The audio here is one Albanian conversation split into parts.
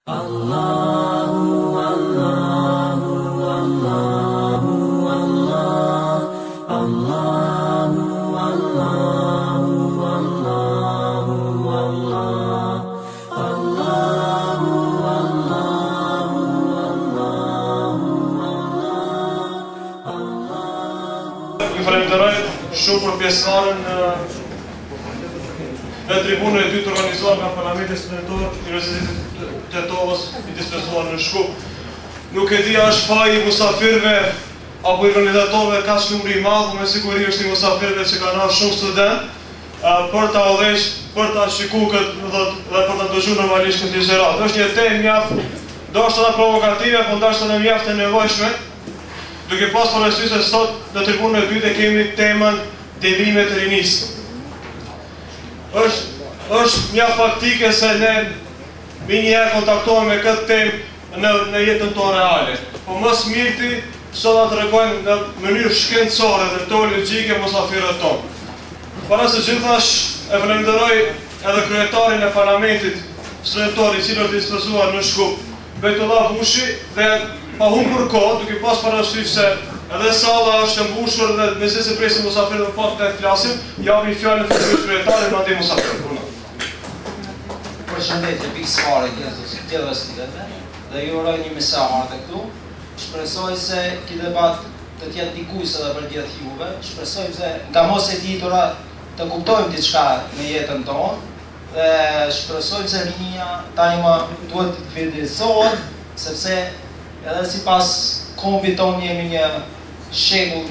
Allahu Allahu Allahu Allah Allahu Allahu Allahu Allah Allahu Allahu Allahu Ju falenderoj shumë për pjesëmarrjen në tribunën e dytë organizuar nga Parlamenti Studentor i Universitetit të Tetovës i dispensuar në Shkup. Nuk e di a është faji i musafirëve apo i organizatorëve ka numri i madh, me siguri është i musafirëve që kanë ardhur shumë student për ta udhëhequr, për ta shikuar këtë, dhe për ta dëgjuar normalisht këtë ligjërat. Është një temë mjaft, ndoshta provokative, por ndoshta edhe mjaft e nevojshme. Duke pas parasysh se sot në tribunën e dytë kemi temën devimet e rinisë. Është mjaft faktike se ne minjëherë kontaktohemi me këtë temë në jetën tonë reale. Po mos mirti sot ta tregojmë në mënyrë shkencore dhe teologjike musafirët tonë. Para së gjithash e falenderoj edhe kryetarin e Parlamentit Studentor i cili është dispozuar në Shkup, Bejtullah Hushi, dhe pa humbur kohë, duke pas parasysh se edhe salla është e mbushur dhe nëse se presim musafirët pak të flasim, japim fjalën kryetarit madje musafirët. Përshëndetje, pikë fare gjithë studentëve dhe ju uroj një mesazh këtu. Shpresoj se ky debat të jetë dikues edhe për gjithë juve. Shpresoj se nga mos e ditura të kuptojmë diçka në jetën tonë dhe shpresoj se rinia tani më duhet të vërtetësohet, sepse edhe sipas kombit tonë jemi një shekull,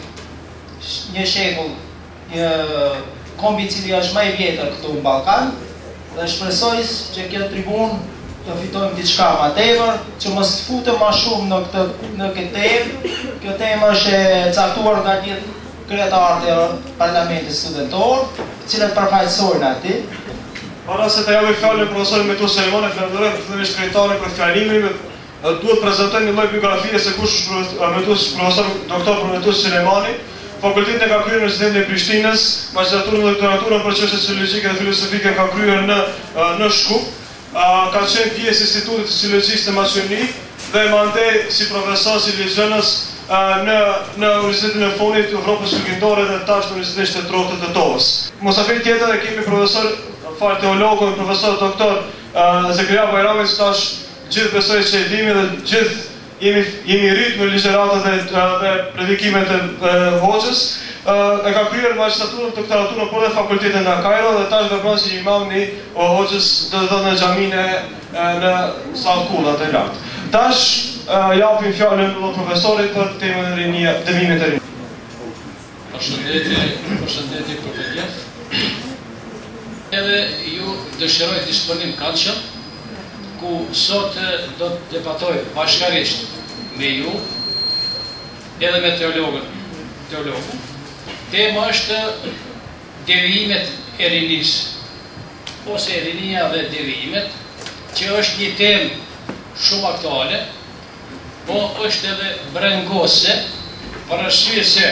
një kombi i cili është më i vjetër këtu në Ballkan. Dhe shpresoj që kjo tribunë të fitojmë diçka më tepër, që mos të futem më shumë në këtë temë. Kjo temë është e caktuar nga gjithë kryetarët e Parlamentit Studentor, të cilët përfaqësojnë aty. Para se të japim fjalën profesorit Metus Selemani, falenderoj fillimisht kryetarin për fjalimin. Duhet prezantojmë një lloj biografie se kush është profesor doktor Metus Selemani. Fakultetin ka kryer në Universitetin e Prishtinës, magjistraturën dhe doktoraturën për çështje sociologjike dhe filozofike ka kryer në Shkup. Ka qenë pjesë e Institutit të Sociologjisë të Maqedonisë dhe mandej si profesor si ligjënës në Universitetin e Fundit të Evropës Perëndimore dhe tash në Universitetin Shtetëror të Tetovës. Mosafir tjetër e kemi profesor teolog, profesor doktor Zekaria Bajrami, që tash gjithë besoj që e dimi dhe gjithë jemi rritë në ligjëratat dhe predikimet e hoxhës. E ka kryer magjistraturën dhe doktoraturën për fakultetin në Kairo dhe tash vepron si imam në hoxhës në xhaminë në South Kulla të lartë. Tash japim fjalën profesorit për temën e rinia, devimet e rinia. Përshëndetje për të gjithë. Edhe ju dëshiroj të disponim këndshëm, ku sot do të debatoj bashkërisht me ju, edhe me teologën. Tema është devimet e rinisë, ose rinia dhe devimet, që është një temë shumë aktuale, po është edhe brengose, për arsye se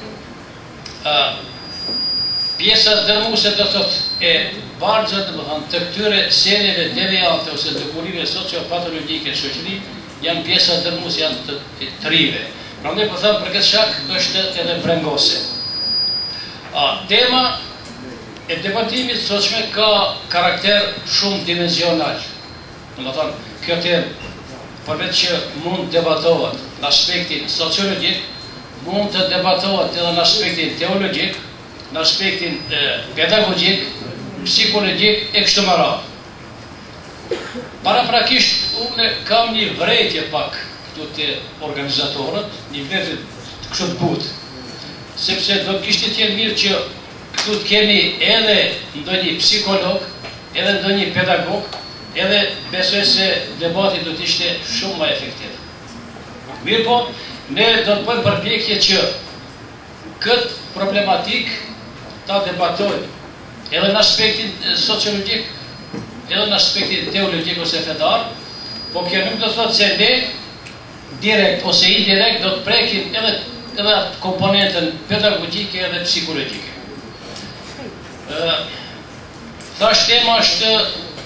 pjesa dërmuese do thotë e vargjet të këtyre senjeve deviante ose dukurive socio-patologjike në shoqëri janë pjesa dërmuese, janë të rive. Prandaj po them për këtë shkak është edhe brengose. Tema e debatimit sotshme ka karakter shumë dimensional. Domethënë, kjo temë përveç që mund debatohet në aspektin sociologjik, mund të debatohet edhe në aspektin teologjik, në aspektin pedagogjik, psikologjik e kështu me radhë. Paraprakisht unë kam një vërejtje pak këtu të organizatorët, një vërejtje të kështu të butë, sepse do kishte qenë mirë që këtu të kemi edhe ndonjë psikolog, edhe ndonjë pedagog, edhe besoj se debati do të ishte shumë më efektiv. Mirë po, ne do të bëjmë përpjekje që këtë problematik ta debatojmë edhe në aspektin sociologjik, edhe në aspektin teologjik ose fedar, po kjo nuk do të thotë se ne direkt ose indirekt do të prekim edhe komponentën pedagogjike edhe psikologjike. Thash tema është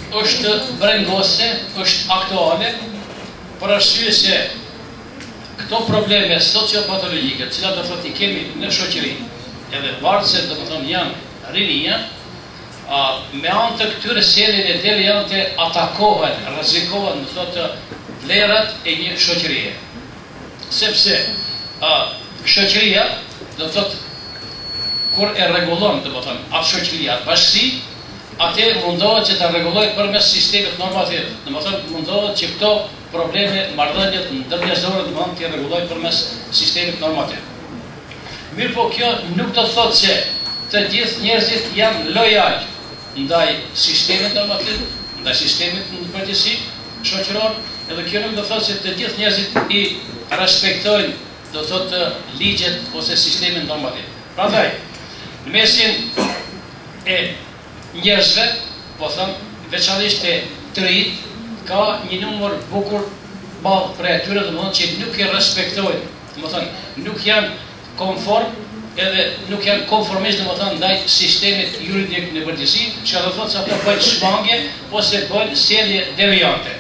është brengose, është aktuale, për arsye se këto probleme sociopatologjike, të cilat do thotë i kemi në shoqëri, edhe varëse do të thonë janë rinia, me anë të këtyre sjelljen e devijante atakohen, rrezikohen, do thotë vlerat e një shoqërie. Sepse shoqëria, do thotë kur e rregullon, do të thonë, atë shoqëri, atë bashkësi, atë mundohet që ta rregullojë përmes sistemit normativ. Do të thonë mundohet që këto probleme, marrëdhëniet ndërnjerëzore, do të thonë të rregullojë përmes sistemit normativ. Mirë po kjo nuk do të thotë se të gjithë njerëzit janë lojal ndaj sistemit normativ, ndaj sistemit në përgjithësi shoqëror, edhe kjo nuk do të thotë se të gjithë njerëzit i respektojnë, do të thotë, ligjet ose sistemin normativ. Prandaj, në mesin e njerëzve, po thëmë, veçanërisht e të rinjt, ka një numër bukur madh prej atyre, domethënë që nuk e respektojnë, domethënë nuk janë konform edhe nuk janë konformisht, domethënë ndaj sistemit juridik në përgjithësi, që do thotë se ato bëjnë shmangje ose bëjnë sjellje devijante.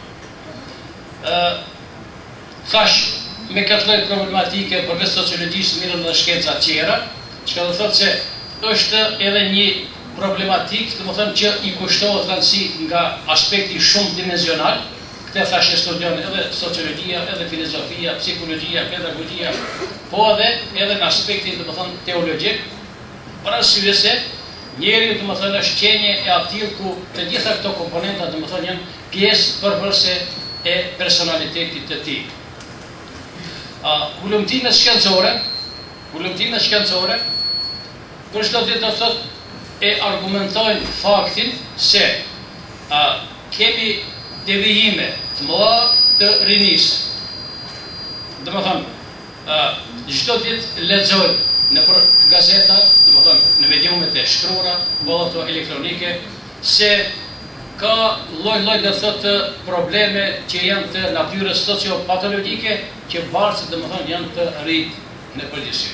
Thash me këtë lloj problematike përveç sociologjisë mirën dhe shkenca tjera, që do thotë se është edhe një problematik, domethënë që i kushtohet rëndësi nga aspekti shumë dimensional. Këtë thashë studion edhe sociologjia, edhe filozofia, psikologjia, pedagogjia, po edhe në aspektin, domethënë, teologjik, për arsye se njeriu, domethënë, është qenie e atill ku të gjitha këto komponenta, domethënë, janë pjesë përbërëse e personalitetit të tij. Hulumtimet shkencore, për çdo ditë do thotë e argumentojnë faktin se kemi devijime të mëdha të rinisë. Domethënë, çdo ditë lexojnë nëpër gazeta, domethënë në mediumet e shkruara, ato elektronike, se ka lloj-lloj do thotë probleme që janë të natyrës sociopatologjike, që varëse domethënë janë të rritë në përgjithësi.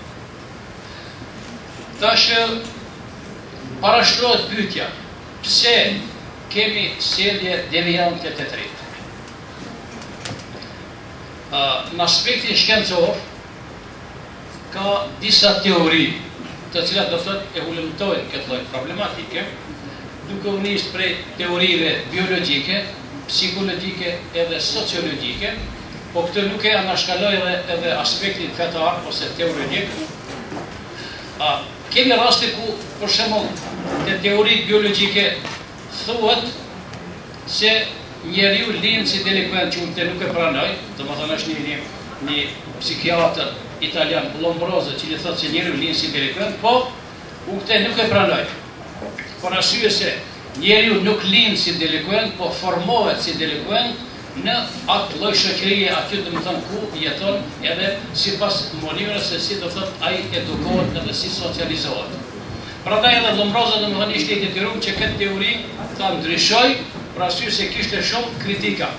Tash parashtrohet pyetja, pse kemi sjellje devijante të tretë? Në aspektin shkencor, ka disa teori të cilat do thotë e hulumtojnë këtë lloj problematike, duke u nisur prej teorive biologjike, psikologjike edhe sociologjike, po këtë nuk e anashkaloj edhe aspektin fetar ose teologjik. Kemi raste ku, për shembull, te teoritë biologjike thuhet se njeriu lind si delikwent, që unë nuk e pranoj, domethënë është një psikiatër italian, Lombroso, që thotë se njeriu lind si delikwent, po unë këtë nuk e pranoj. Por arsye se njeriu nuk lind si delikwent, po formohet si delikwent në atë lloj shoqërie aty, domethënë, ku jeton, edhe sipas mënyrës se si do thotë ai edukohet edhe si socializohet. Prandaj edhe Lombroso domethënë ishte i detyruar që këtë teori ta ndryshoj, për arsye se kishte shumë kritika.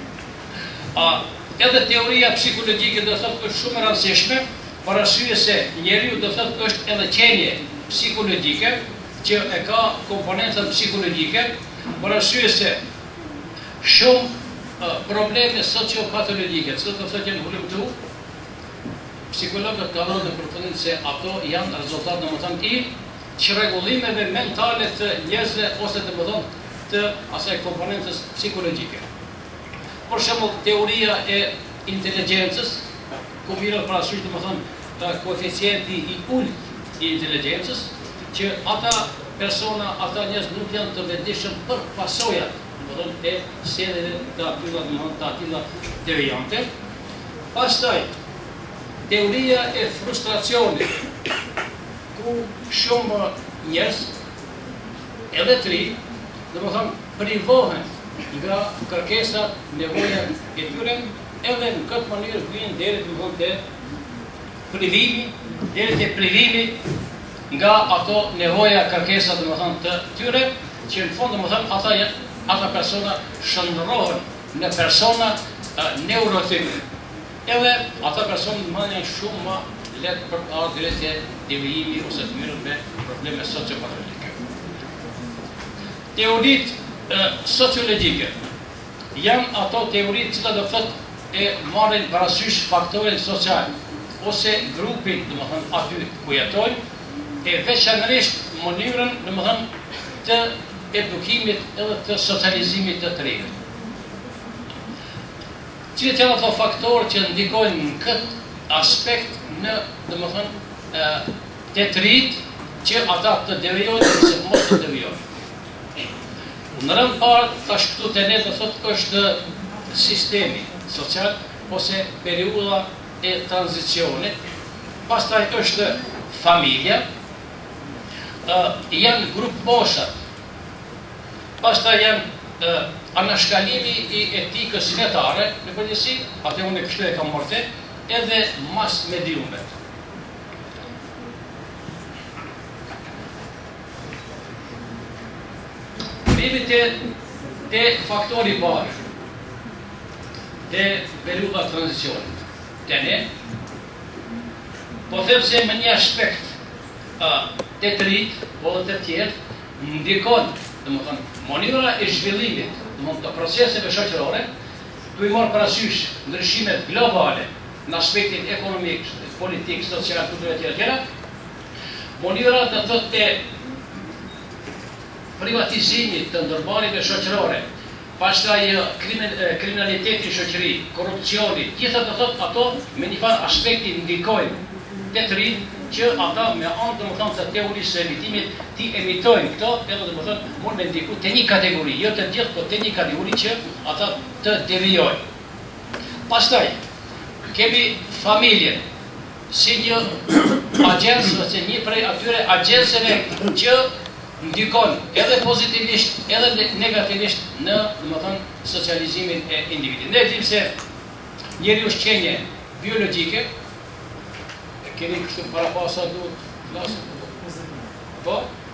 Edhe teoria psikologjike do thotë është shumë e rëndësishme, për arsye se njeriu do thotë është edhe qenie psikologjike, që e ka komponentën psikologjike, për arsye se shumë probleme sociopatologjike, që do thotë janë hulumtuar, psikologët kanë dhënë përfundim se ato janë rezultat domethënë i çrregullimeve mentale të njerëzve ose domethënë të asaj komponentës psikologjike. Për shembull, teoria e inteligjencës, ku mirë parasysh domethënë koeficienti i ulët i inteligjencës, që ata persona, ata njerëz nuk janë të vetëdijshëm për pasojat e sjelljes të atylla devijante. Pastaj, teoria e frustracionit, ku shumë njerëz, edhe të rinj, domethënë privohen nga kërkesat, nevojat e tyre, edhe në këtë mënyrë vijnë deri te privimi nga ato nevoja, kërkesat domethënë të tyre, që në fund domethënë ata persona shndërrohen në persona neurotike. Edhe ata persona janë shumë më lehtë për të ardhur drejt te devijimi ose të mirë me probleme sociopatologjike. Teoritë sociologjike janë ato teoritë që do thotë e marrin parasysh faktorin social ose grupin, domethënë aty ku jetojnë, e veçanërisht mënyrën, domethënë, të edukimit edhe të socializimit të tjerëve. Cilat janë ato faktorë që ndikojnë në këtë aspekt në, domethënë, të tjerët që ata të devijojnë ose mos të devijojnë. Në rënd parë, tash këtu të ne do thotë është sistemi social ose periudha e tranzicionit, pastaj është familja, janë grup moshat, pastaj janë anashkalimi i etikës fetare, në përgjithësi, atë unë kështu e kam marrë, edhe mas mediumet. Vimi te faktori parë, te periudha tranzicionit. Te ne, po them se me një aspekt të trit, po dhe të tjerë, ndikon, domethënë, mënyra e zhvillimit, domethënë të proceseve shoqërore, tu i marr parasysh ndryshimet globale në aspektin ekonomik, politik, social, kulturor etj. Mënyra të thotë të privatizimit të ndërmarrjeve shoqërore, pastaj kriminaliteti në shoqëri, korrupsioni, gjitha të thotë ato me një farë aspekti ndikojnë të trit që ata me anë domethënë të teorisë së emitimit ti emitojnë këto, edhe domethënë mund me ndiku te një kategori, jo të gjithë, por te një kategori që ata të devijojnë. Pastaj kemi familjen si një agjencë ose një prej atyre agjencëve që ndikon edhe pozitivisht, edhe negativisht në, domethënë, socializimin e individit. Ne dimë se njeriu është qenie biologjike, keni kështu para pasa duhet flasë? Po?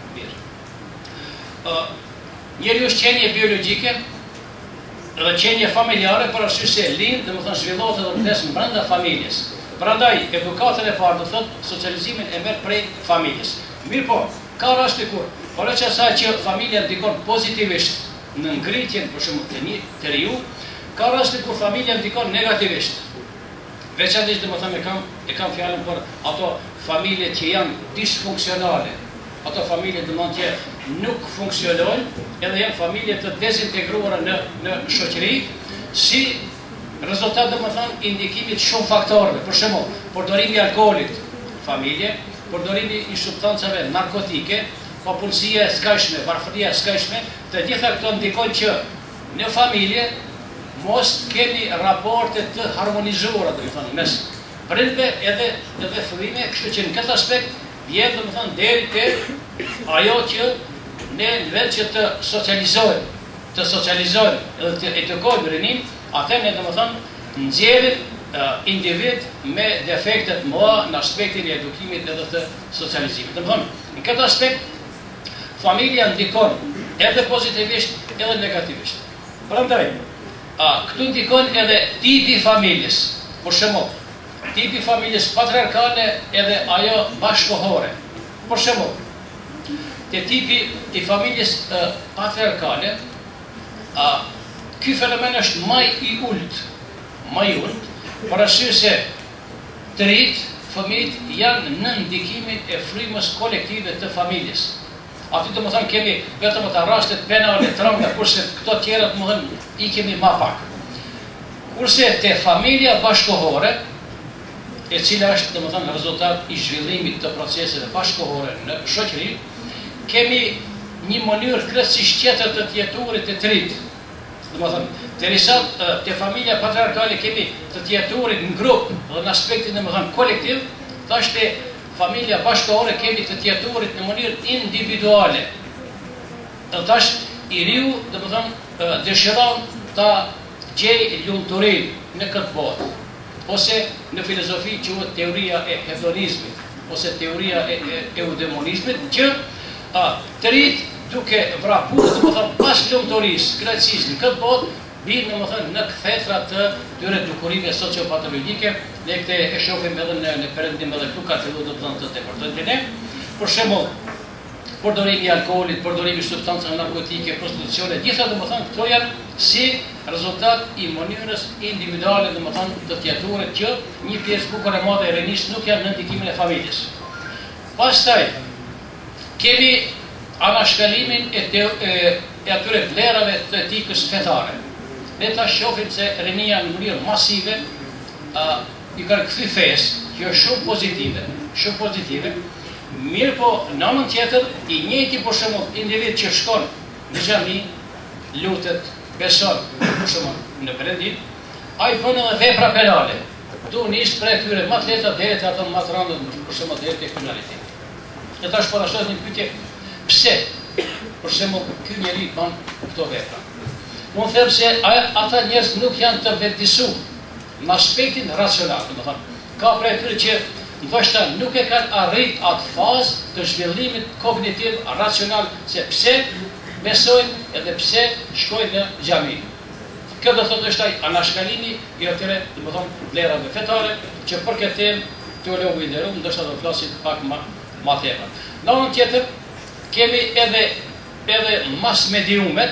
Mirë. Njeriu është qenie biologjike dhe qenie familjare, për arsye se lind, domethënë zhvillohet edhe vdes brenda familjes. Prandaj edukatën e parë do thotë socializimin e merr prej familjes. Mirë po, ka raste kur përveç asaj që familja ndikon pozitivisht në ngritjen për shembull të një teriu, ka raste kur familja ndikon negativisht. Veçanërisht domethënë e kam fjalën për ato familje që janë disfunksionale, ato familje domethënë që nuk funksionojnë, edhe janë familje të dezintegruara në shoqëri, si rezultat domethënë i ndikimit shumë faktorëve, për shembull, përdorimi i alkoolit, familje, përdorimi i substancave narkotike, popullsia e skajshme, varfëria e skajshme, të gjitha këto ndikojnë që në familje mos kemi raporte të harmonizuara, domethënë, mes prindve edhe fëmijëve, kështu që në këtë aspekt vjen domethënë deri te ajo që ne në vend që të socializojmë edhe të edukojmë rinin, atë ne domethënë nxjerrim individ me defektet mëdha në aspektin e edukimit edhe të socializimit. Domethënë, në këtë aspekt familja ndikon edhe pozitivisht edhe negativisht. Prandaj, këtu ndikon edhe tipi familjes. Për shembull, tipi familjes patriarkale edhe ajo bashkohore. Për shembull, te tipi i familjes patriarkale, ky fenomen është më i ulët, për arsye se të rinjt, fëmijët janë në ndikimin e frymës kolektive të familjes. Aty domethënë kemi vetëm ata rastet penale tranga, kurse këto tjera domethënë I kemi më pak. Kurse te familja bashkohore, e cila është domethënë rezultat I zhvillimit të proceseve bashkohore në shoqëri, kemi një mënyrë krejtësisht tjetër të jetuarit të trit. Domethënë, derisa te familja patriarkale kemi të jetuarit në grup dhe në aspektin domethënë kolektiv, tash te familja bashkohore kemi të jetuarit në mënyrë individuale. Dhe tash I riu, domethënë, dëshiron ta gjej lumturinë në këtë botë. Ose në filozofi quhet teoria e hedonizmit, ose teoria e eudemonizmit, që të rinjt duke vrapur, domethënë pas lumturisë, krejtësisë në këtë botë, vinë domethënë në kthetra të tyre dukurive sociopatologjike, ne këtë e shohim edhe në perëndim edhe këtu ka filluar domethënë të deportojnë ne. Për shembull, përdorimi i alkoolit, përdorimi i substancave narkotike, prostitucione, gjitha domethënë këto janë si rezultat i mënyrës individuale domethënë të tjetëruar që një pjesë bukur e madhe e rinisë nuk janë në ndikimin e familjes. Pastaj kemi anashkallimin e atyre vlerave të etikës fetare. Ne ta shohim se rinia në mënyrë masive i ka kthy fesë, që është shumë pozitive, mirë po në anën tjetër i njëjti për shembull individ që shkon në xhami, lutet, beson për shembull në perëndim, ai bën edhe vepra penale. Tu nis për atyre më të lehta deri te ato më të rënda, për shembull deri te kriminaliteti. Ne tash po rashtohet një pyetje, pse për shembull ky njeri bën këto vepra? Unë them se ata njerëz nuk janë të vetëdijsuar në aspektin racional, domethënë ka për atyre që ndoshta nuk e kanë arrit atë fazë të zhvillimit kognitiv racional se pse besojnë edhe pse shkojnë në xhami. Kjo do thotë është ai anashkalimi i atyre, domethënë vlerave fetare që për këtë temë teologu i nderuar ndoshta do të flasim pak më tepër. Në anën tjetër kemi edhe mas mediumet,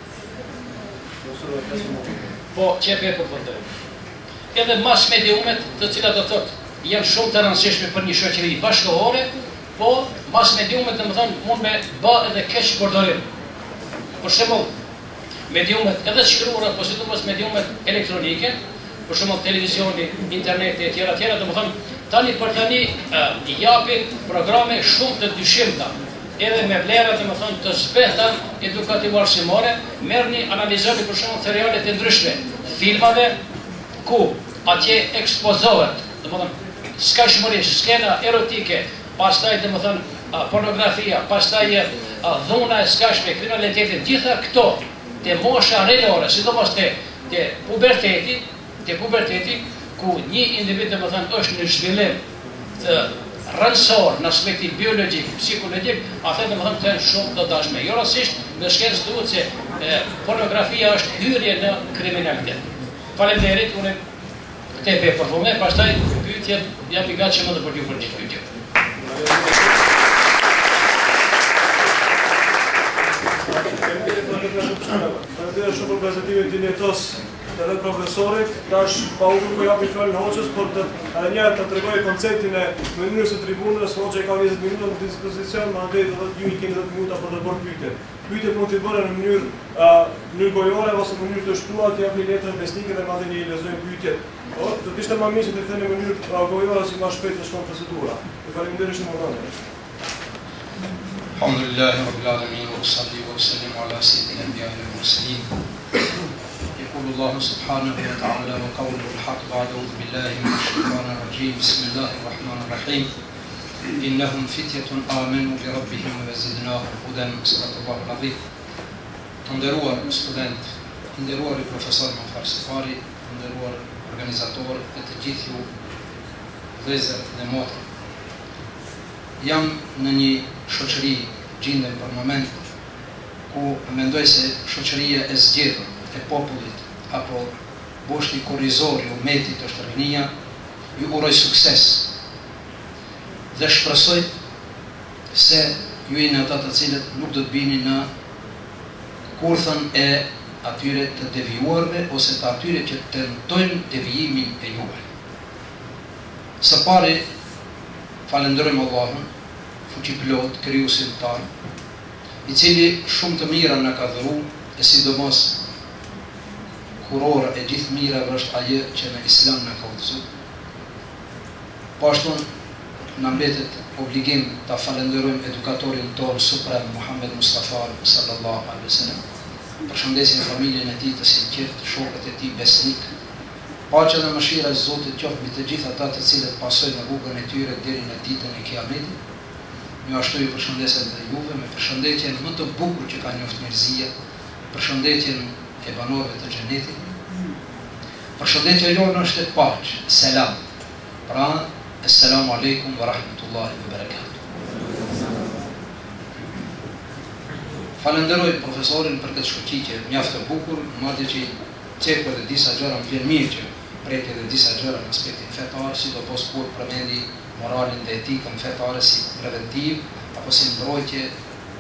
po çepe për vërtet. Edhe mas mediumet, të cilat do thotë janë shumë të rëndësishme për një shoqëri bashkëkohore, po mas mediumet domethënë mund me bë edhe keq përdorim. Për shembull, mediumet edhe shkruara, po sidomos mediumet elektronike, për shembull televizioni, interneti e tjera, domethënë tani për tani i japin programe shumë të dyshimta, edhe me vlera domethënë të zbehta edukativ-arsimore, merrni analizoni për shembull seriale të ndryshme, filmave ku atje ekspozohet, domethënë skajshmërisht, skena erotike, pastaj domethënë pornografia, pastaj dhuna e skajshme, kriminaliteti, gjitha këto te mosha relore, sidomos te puberteti, ku një individ domethënë është në zhvillim të rëndësor në aspektin biologjik, psikologjik, atë domethënë të janë shumë të dashme. Jo rastësisht në shkencë thuhet se pornografia është hyrje në kriminalitet. Faleminderit, unë te be përfume, pastaj pyetjet jam i gatshëm edhe për ju për një pyetje. Faleminderit shumë për prezantimin e dinjetos të dhe profesorit, tash pa u ku japi fjalën hoqës, por edhe një të tregoj konceptin e mënyrës së tribunës, hoqja ka 20 minuta në dispozicion, mandej do të ju i keni 10 minuta për të bërë pyetje. Pyetjet mund të bëhen në mënyrë gojore ose në mënyrë të shtuar, të japni letrën besnike dhe mandej i lexojmë pyetjet. Po, do të ishte më mirë se të thënë në mënyrë gojore si më shpejt të shkon procedura. Ju faleminderit shumë vëllai. Alhamdulillahi rabbil alamin wa salli wa sallim ala sayyidil anbiya'i wal mursalin. يقول الله سبحانه وتعالى وقوله الحق بعد أعوذ بالله من الشيطان الرجيم بسم الله الرحمن الرحيم إنهم فتية آمنوا بربهم وزدناهم هدى صدق الله العظيم. Të nderuar student, të nderuar profesor Farsifari, të nderuar organizator e të gjithë ju vëllezër dhe motra. Jam në një shoqëri, gjendem për moment ku mendoj se shoqëria e zgjedhur e popullit apo boshti korrizor i umetit është rinia, ju uroj sukses dhe shpresoj se ju jeni ata të cilët nuk do të bini në kurthën e atyre të devijuarve ose të atyre që tentojnë devijimin e juve. Së pari, falenderojmë Allahun, fuqiplot, krijuesin tan, i cili shumë të mira na ka dhëruar, e sidomos kurora e gjithë mirave është ajo që në Islam na ka udhëzuar. Po ashtu na mbetet obligim ta falenderojmë edukatorin tonë suprem Muhammed Mustafa sallallahu alaihi wasallam. Përshëndesim familjen e tij të sinqert, shokët e tij besnik. Paqja dhe mëshira e Zotit qoftë mbi të gjithë ata të cilët pasojnë rrugën e tyre deri në ditën e Kiametit. Ju ashtu ju përshëndes edhe juve me përshëndetjen më të bukur që ka njoftë njerëzia, përshëndetjen e banorëve të xhenetit. Përshëndetja jonë është e paqë, selam. Pra, assalamu alaikum wa rahmatullahi wa barakatuh. Falenderoj profesorin për këtë shkëlqitje mjaft e bukur, madje që cekë edhe disa gjëra më vjen mirë që prek edhe disa gjëra në aspektin fetar, sidomos kur përmendi moralin dhe etikën fetare si preventiv apo si mbrojtje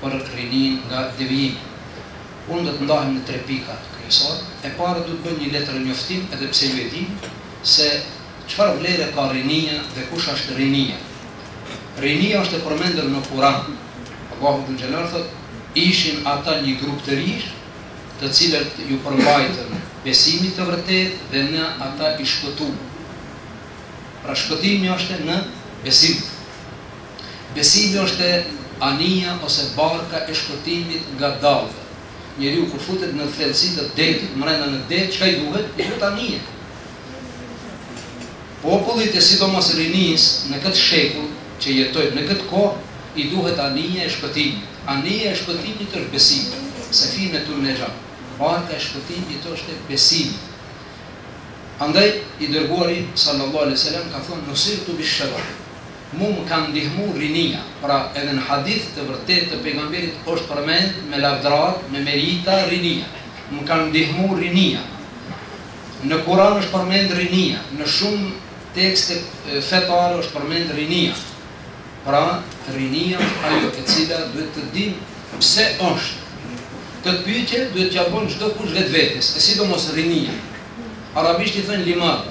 për rinin nga devijimi. Unë do të ndahem në 3 pika kryesore. E para do të bëj një letër njoftim, edhe pse ju e dini, se çfarë vlere ka rinia dhe kush është rinia. Rinia është e përmendur në Kur'an. Allahu Dhul Jalal thotë: ishin ata një grup të rish, të cilët ju përmbajtën besimit të vërtet dhe në ata i shpëtuan. Pra shpëtimi është në besim. Besimi është anija ose barka e shpëtimit nga dallëve. Njeriu kur futet në thellësitë të detit, brenda në det, çka i duhet? I duhet anije. Popullit e sidomos rinis në këtë shekull që jetojnë në këtë kohë, i duhet anija e shpëtimit. Anija e shpëtimit është besimi. Safinetun Najat. Barka e shpëtimit është besimi. Andaj i dërguari sallallahu alaihi wasallam ka thonë nusirtu bish-shabab. Mu më kanë ndihmu rinia. Pra edhe në hadith të vërtet të pejgamberit është përmend me lavdrat, me merita rinia. Më kanë ndihmu rinia. Në Kur'an është përmend rinia. Në shumë tekste fetare është përmend rinia. Pra rinia është ajo e cila duhet të dim pse është. Këtë pyetje duhet t'ia bën çdo kush vetvetes, e sidomos rinia. Arabisht i thënë limada.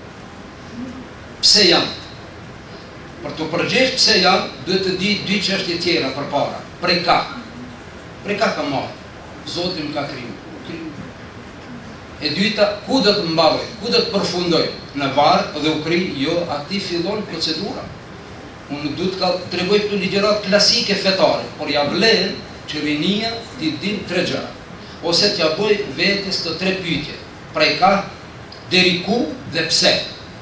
Pse janë? Për të përgjegjë pse janë, duhet të di 2 çështje tjera përpara. Prej ka? Prej ka ka marrë? Zoti më ka kriju. E dyta, ku do të mbaroj? Ku do të përfundoj? Në varr dhe u kri? Jo, aty fillon procedura. Unë duhet të tregoj këtu ligjërat klasike fetare, por ja vlen që rinia t'i din 3 gjëra. Ose t'ja bëj vetes të 3 pyetje. Prej ka, deri ku dhe pse.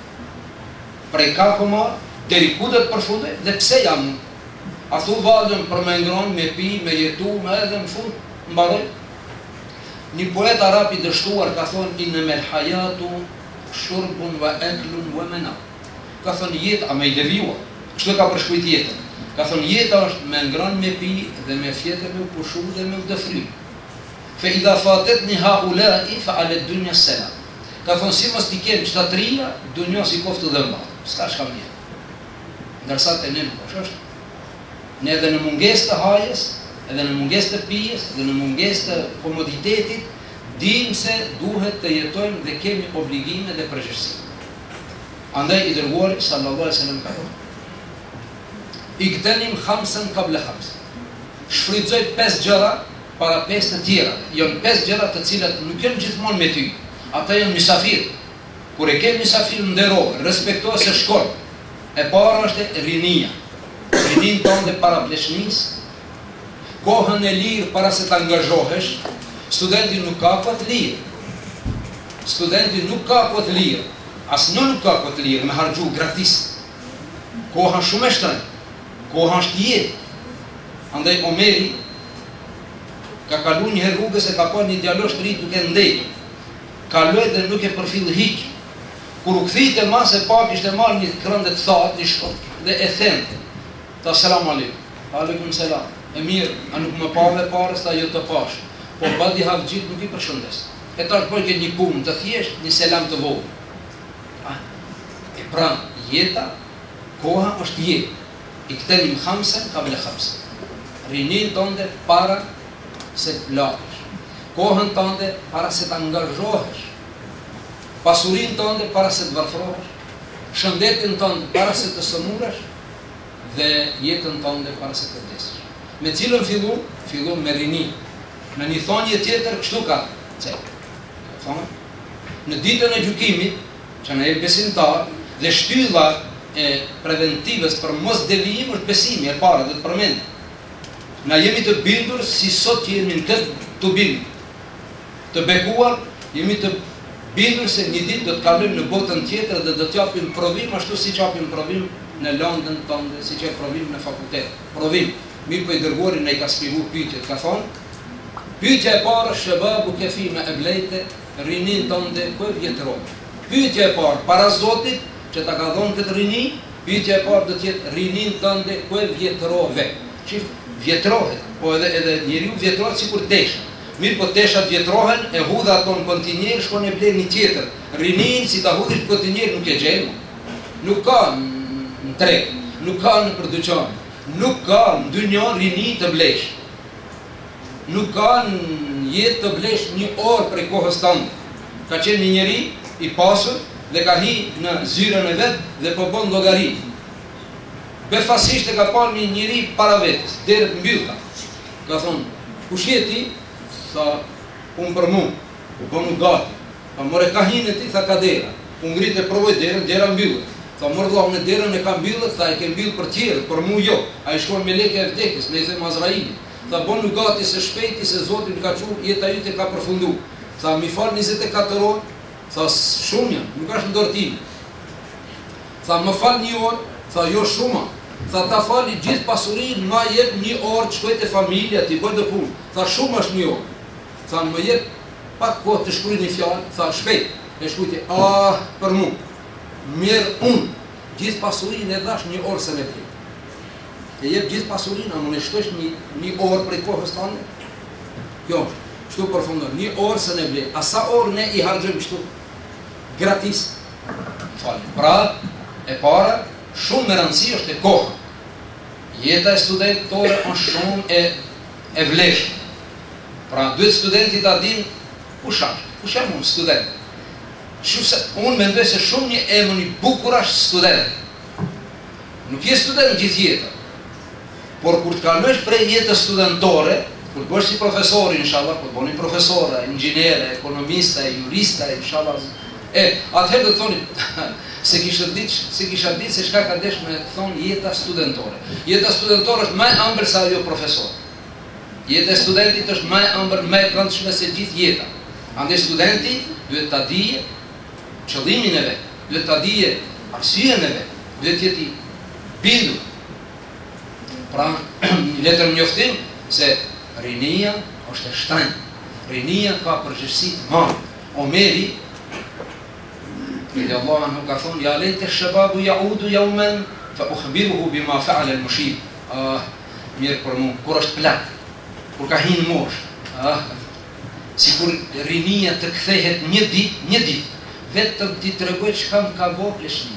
Prej ka po marr, deri ku do të përfundoj dhe pse jam unë. A thu vallën për me ngron, me pi, me jetu, me edhe në fund mbaroj. Një poet arab i dështuar ka thonë innamal hayatu shurbun wa aklun wa manam. Ka thonë jetë a me i devijuar. Kështu ka përshkruajt jetën. Ka thonë jeta është me ngron, me pi dhe me fjetë, me pushu dhe me dëfry. Fe idha fatetni haulai fa ala dunya salam. Ka thonë si mos t'i kem shtatria, dunja si koftë dhe mba. S'ka shka mje. Ndërsa të ne nuk është. Ne edhe në munges të hajes, edhe në munges të pijes, edhe në munges të komoditetit, dim se duhet të jetojmë dhe kemi obligime dhe përgjegjësi. Andaj i dërguari sallallahu alaihi wasallam ka thonë: Igtenim khamsan qabla khams. Shfrytëzoj 5 gjëra para 5 të tjera. Janë 5 gjëra të cilat nuk janë gjithmonë me ty. Ata janë misafir. Kur e ke misafir nderoj, respektoj se shkon. E para është rinia. Rinin tonë para pleshnis, kohën e lirë para se të angazhohesh. Studenti nuk ka kohë të lirë. Studenti nuk ka kohë të lirë. Asnjë nuk ka kohë të lirë me harxhu gratis. Koha shumë e shtrenjtë. Koha është jetë. Andaj Omeri ka kalu një herë rrugës e ka pa një djalosh të ri duke ndejë. Kaloi dhe nuk e përfill hiq. Kur u kthite mas e pak ishte marrë një krënde të thatë, një shkop dhe e thente. Ta selam aleikum. Aleikum selam. E mirë, a nuk më pave parës ta jo të pash. Po badi havxhit nuk i përshëndes. E tash bëj këtë një punë të thjesht, një selam të vogël. E pra jeta, koha është jetë. I këtenim khamsen qabla khamsen. Rinin tënde para se të lahesh. Kohën tënde para se të angazhohesh. Pasurin tënde para se të varfrohesh. Shëndetin tënde para se të sëmuresh. Dhe jetën tënde para se të vdesësh. Me cilën fillon me rinin. Në një thonje tjetër kështu ka. Në ditën e gjykimit, që në e besimtar, dhe shtylla e preventives për mos devijim është besimi, e para dhe të përmendë. Na jemi të bindur si sot jemi në këtë të bindur. Të bekuar, jemi të bindur se një ditë do të kalojmë në botën tjetër dhe do të japim provim ashtu si që japim provim në Londën tonë, si që provim në fakultet. Provim. Mirë po i dërguari ne i ka shpjeguar pyetjet, ka thonë, pyetja e parë shababu kafi ma ablejte, rinin tënde ku e vjetërove. Pyetja e parë para Zotit që ta ka dhënë këtë rini, pyetja e parë do të jetë rinin tënde ku e vjetërove. Çi vjetrohet, po edhe njeriu vjetrohet sikur tesha. Mirë po teshat vjetrohen, e hudha ato në kontinjer, shkon e blen një tjetër. Rinin si ta hudhish kontinjer nuk e gjen. Nuk ka në treg, nuk ka në dyqan, nuk ka në dynjë rini të blesh. nuk ka në jetë të blesh një orë prej kohës tënde. Ka qenë një njeri i pasur dhe ka hi në zyrën e vetë dhe po bën llogari. Befasisht e ka parë një njeri para vetës, derët mbyllta. Ka thonë, kush je ti? Tha, unë për mu, bënu gati. Pa more ka hinë e ti, tha ka dera. Unë ngrit e provoj derën, dera mbyllët. Tha mërë vlau në derën e ka mbyllët, tha e ke mbyllë për tjerët, për mu jo. A i shkon me leke e vdekis, ne i them Azraili. Tha bënu gati se shpejti se Zotin ka qurë, jeta jute ka përfundu. Tha mi falë 24 orë, tha shumë janë, nuk është ndorë time. Tha më falë një orë, tha jo shumë. Tha ta fali gjithë pasurinë, ma jep një orë të shkojt e familja, t'i bëjt dhe punë. Tha shumë është një orë. Tha më jep pak kohë të shkruj një fjallë, tha shpejt. E shkujti, për mu, mirë unë, gjithë pasurinë e dhash një orë se ne plejt. E jep gjithë pasurinë, a më në shtosh një orë prej kohës tane? Jo, shtu përfundon, një orë se ne plejt. A sa orë ne i hargjëm shtu? Gratis. Fali. Pra, e para, shumë me rëndësi është e kohë. Jeta e studentore është shumë e vleshtë. Pra, duhet studenti ta din kush është unë student. Unë mendoj se shumë një emër një bukur është student. Nuk je student gjithë jetën. Por kur të kalmesh prej jetës studentore, kur të bësh si profesori, inshallah, kur të bëni profesora, inxhiniere, ekonomista, jurista, inshallah, atëherë do të thoni se kisha ditë se çka ka desh me thonë jeta studentore. Jeta studentore është më e ëmbël se ajo profesor. Jeta e studentit është më e ëmbël, më e këndshme se gjithë jeta. Andaj studenti duhet ta dijë qëllimin e vet, duhet ta dijë arsyeën e vet, duhet të jetë i bindur. Pra, një letër njoftim se rinia është e shtrenjtë. Rinia ka përgjegjësi të madhe. Omeri Ili Allah anhu ka thonë, ja lejtë shëbabu jaudu jaumen, fa ukhbiruhu bima fa'ale al-mushib. Mirë për mu, kur është plak, kur ka hinë mosh, si kur rinia të kthehet një dit, vetëm ti të regoj që kam ka bo pleshnia.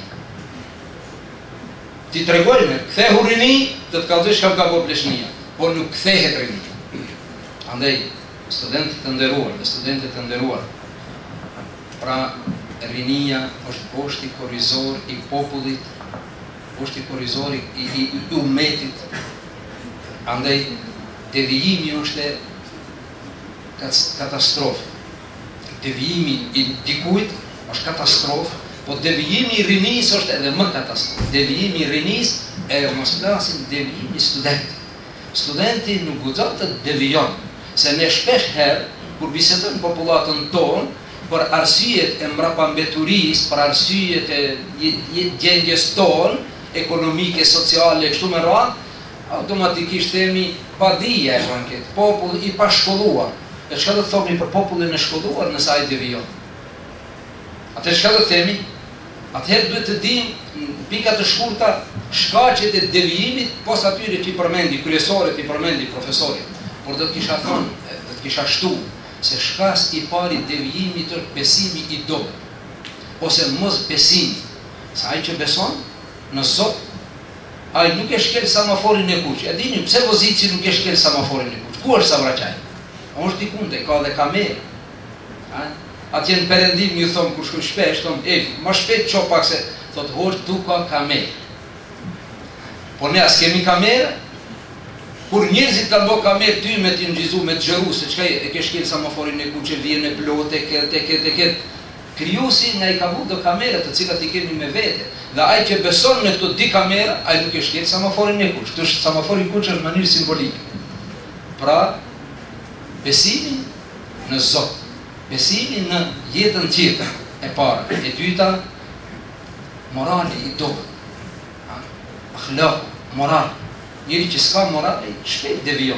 Ti të regoj me, kthehu rini, të të kalzoj që kam ka bo pleshnia, por nuk kthehet rinia. Andaj, studentit të nderuar, dhe studentit të nderuar, pra, rinia është poshti korrizor i popullit, poshti korrizor i umetit. Andaj, devijimi është katastrofë. Devijimi i dikujt është katastrofë, po devijimi i rinis është edhe më katastrofë. Devijimi i rinis mos flasim devijimi i studentit. Studenti nuk guxon të devijon, se ne shpesh herë, kur bisedojmë popullatën tonë, për arsyet e mbrapambeturisë, për arsyet e gjendjes tonë, ekonomike, sociale, kështu me radhë, automatikisht themi pa dije e banket, popull i pashkolluar. E çka do të thoni për popullin e shkolluar nëse ai devijon? Atë çka do të themi? Atëherë duhet të dimë pika të shkurta shkaqet e devijimit, pos atyre që i përmendi kryesorët, i përmendi profesorit. Por do të kisha thonë, do të kisha shtu se shkas i pari devijimit është besimi i dobët, ose mos besimi, se ai që beson në Zot, ai nuk e shkel semaforin e kuq. E dini pse Vozici nuk e shkel semaforin e kuq? Ku është Savraqaj? Është dikunde, ka dhe kamerë. Atje në Perëndim ju thon kur shkoj shpesh, thon, më shpejt ço pak se thot hoç tu ka kamerë. Po ne as kemi kamerë. Kur njerëzit kanë bërë kamerë ty me t'i ngjizu, me të xheru, se çka e ke shkel semaforin e kuq, vjen e plotë, ke krijuesi nga i ka vu do kamera të cilat i kemi me vete. Dhe ai që beson në këto di kamera, ai nuk e shkel semaforin e kuq. Kjo është semafori i kuq në mënyrë simbolike. Pra, besimi në Zot, besimi në jetën tjetër, e para, e dyta, morali i dobët. Akhlaq, moral. Njëri që s'ka moral, shpejt devijon.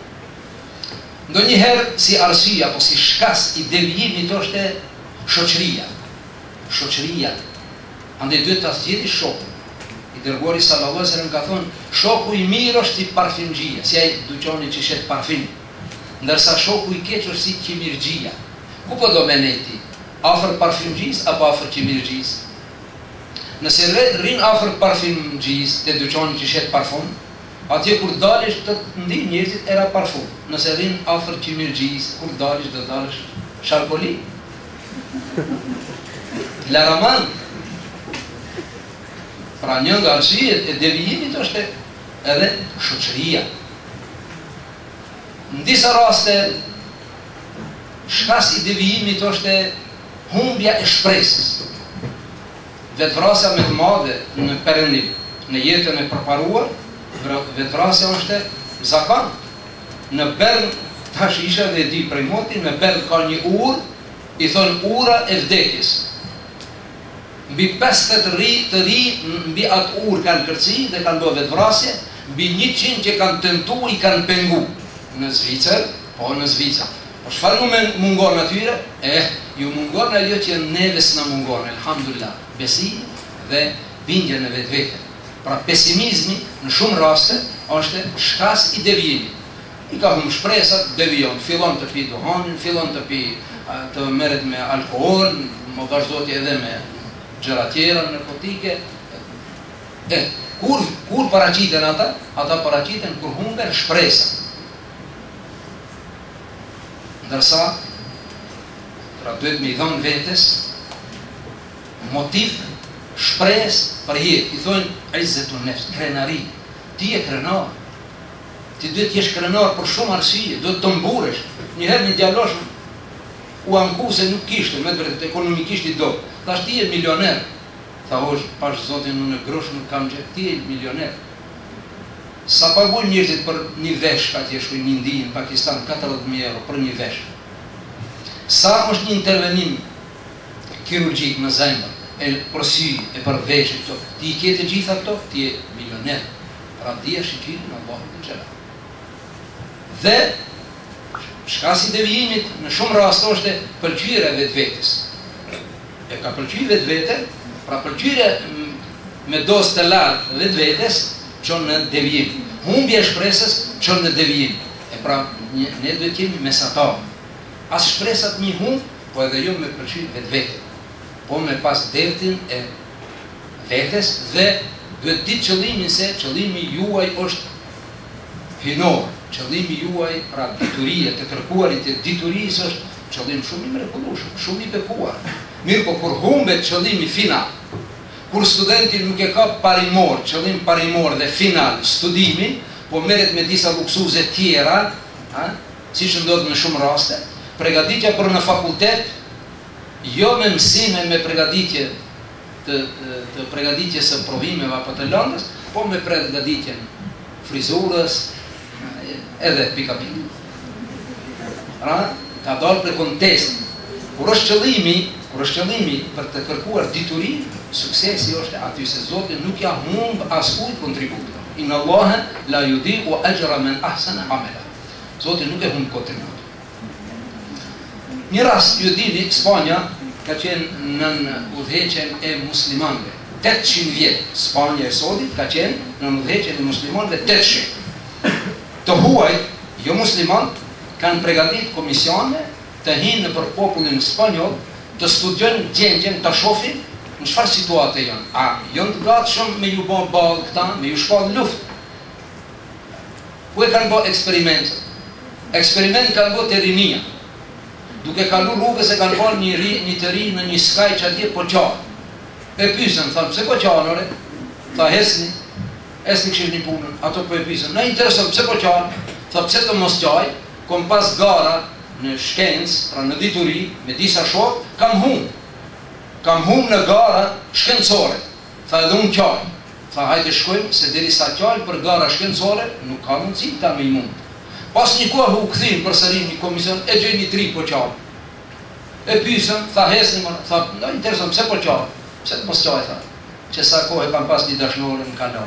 Ndonjëherë si arsye apo si shkas i devijimit është shoqëria. Shoqëria. Andaj duhet ta zgjidhë shokun. I dërguari sallallahu alaihi wasallam ka thonë, shoku i mirë është si parfumxhia, si ai dyqani që shet parfum. Ndërsa shoku i keq është si qimirxhia. Ku po do meneti? Afër parfumxhis apo afër qimirxhis? Nëse rrin afër parfumxhis te dyqani që shet parfum, Atje kur dalesh të ndi njerëzit era parfum. Nëse rrin afër qimirgjisë, kur dalesh do dalësh sharpoli. Laraman. Pra një nga arsyet e devijimit është edhe shoqëria. Në disa raste shkas i devijimit është humbja e shpresës. Vetvrasja më e madhe në perëndim, në jetën e përparuar, vetvrasja është zakon. Në Bern, tash isha dhe di prej motin, në Bern ka një urë, i thonë ura e vdekjes. Mbi 50 të ri, mbi atë urë kanë kërci dhe kanë bërë vetvrasje, mbi 100 që kanë tentu i kanë pengu. Në Zvicër, po në Zvicër. Po çfarë mungon atyre? Ju mungon ajo që neves na mungon, elhamdulillah. Besimi dhe bindja në vetvete. Pra pesimizmi në shumë raste është shkas i devijimit. I ka humbur shpresat, devijon, fillon të pi duhanin, fillon të merret me alkool, më vazhdoti edhe me gjëra tjera narkotike. Kur paraqiten ata paraqiten kur humben shpresat. Ndërsa, pra duhet me i dhënë vetes motiv, shpres për jetë. I thonë izzetun nefs, krenari. Ti e krenar. Ti duhet jesh krenar për shumë arsye, duhet të mburesh. Njëherë një djalosh u anku se nuk kishte, me vërtet ekonomikisht i do. Thash ti je milioner. Tha hosh, pash zotin unë grosh nuk kam gjë, ti je milioner. Sa paguajnë njerëzit për një vesh, atje shkoj një ndi në Pakistan, 40.000 euro për një vesh. Sa është një intervenim kirurgjik në zemër, për sy, për veshë, ti i kjetë gjitha këto, ti je milioner. Pra dhja shqiqirin në Allahu të gjela. Dhe, shkas i devijimit në shumë rast është pëlqyre vetvetes. E ka pëlqyre vetvete, pra pëlqyre me dos të lartë vetvetes, qonë në devijim. Humbja e shpresës qonë në devijim. E pra, ne duhet jemi mesatar. As shpresat mi humb, po edhe jo me pëlqyre vetvete. Po me pas dertin e vetes dhe duhet ditë qëllimin se qëllimi juaj është hinor. Qëllimi juaj, pra dituria, të kërkuarit e diturisë është qëllim shumë i mrekullueshëm, shumë i bekuar. Mirë po kur humbet qëllimi final, kur studenti nuk e ka parimor, qëllim parimor dhe final studimin, po merret me disa luksuze tjera, si që ndodhë në shumë raste, pregaditja për në fakultet, jo me mësime me pregaditje të pregaditjes së provimeve apo të lëndës, po me pregaditjen frizurës, edhe pika-pika. Ka dalë për kontestin. Kur është qëllimi për të kërkuar diturin, suksesi është aty se Zoti nuk ja humb askujt kontributin. Inna Allahe la yudhi'u ajra man ahsana amala. Zoti nuk e humb kontributin. Një rast, ju dini, Spanja ka qenë në udhëheqjen e muslimanëve. 800 vjet, Spanja e sodit ka qenë në udhëheqjen e muslimanëve 800. Të huaj, jo musliman, kanë pregadit komisione të hinë për popullin spanjol, të studiojnë gjendjen, të shohin në çfarë situate janë. A janë të gatshëm me ju bë ballë këta, me ju shpall luftë. Ku e kanë bërë eksperimente? Eksperiment kanë bërë te rinia. Duke kalu rrugës e kanë bërë një të ri në një skaj që atje po qanë. E pysën, thamë, pse po qanë, ore? Tha, hesni këshirë një punën, ato po e pysën. Në interesën, pse po qanë? Tha, pse të mos qaj, kom pas gara në shkencë, pra në dituri, me disa shok, kam hum në gara shkencore. Tha, edhe unë qaj. Tha, hajde shkojmë, se deri sa qaj për gara shkencore, nuk ka mundësi ta me i mund. Pas një kohë u këthim për sërim një komision, e gjej një tri po qaj. E pysën, tha, hesni, tha, në interesën, pse po qaj? Pse të mos qaj, tha? Që sa kohë kam pas një dashnore në kanon.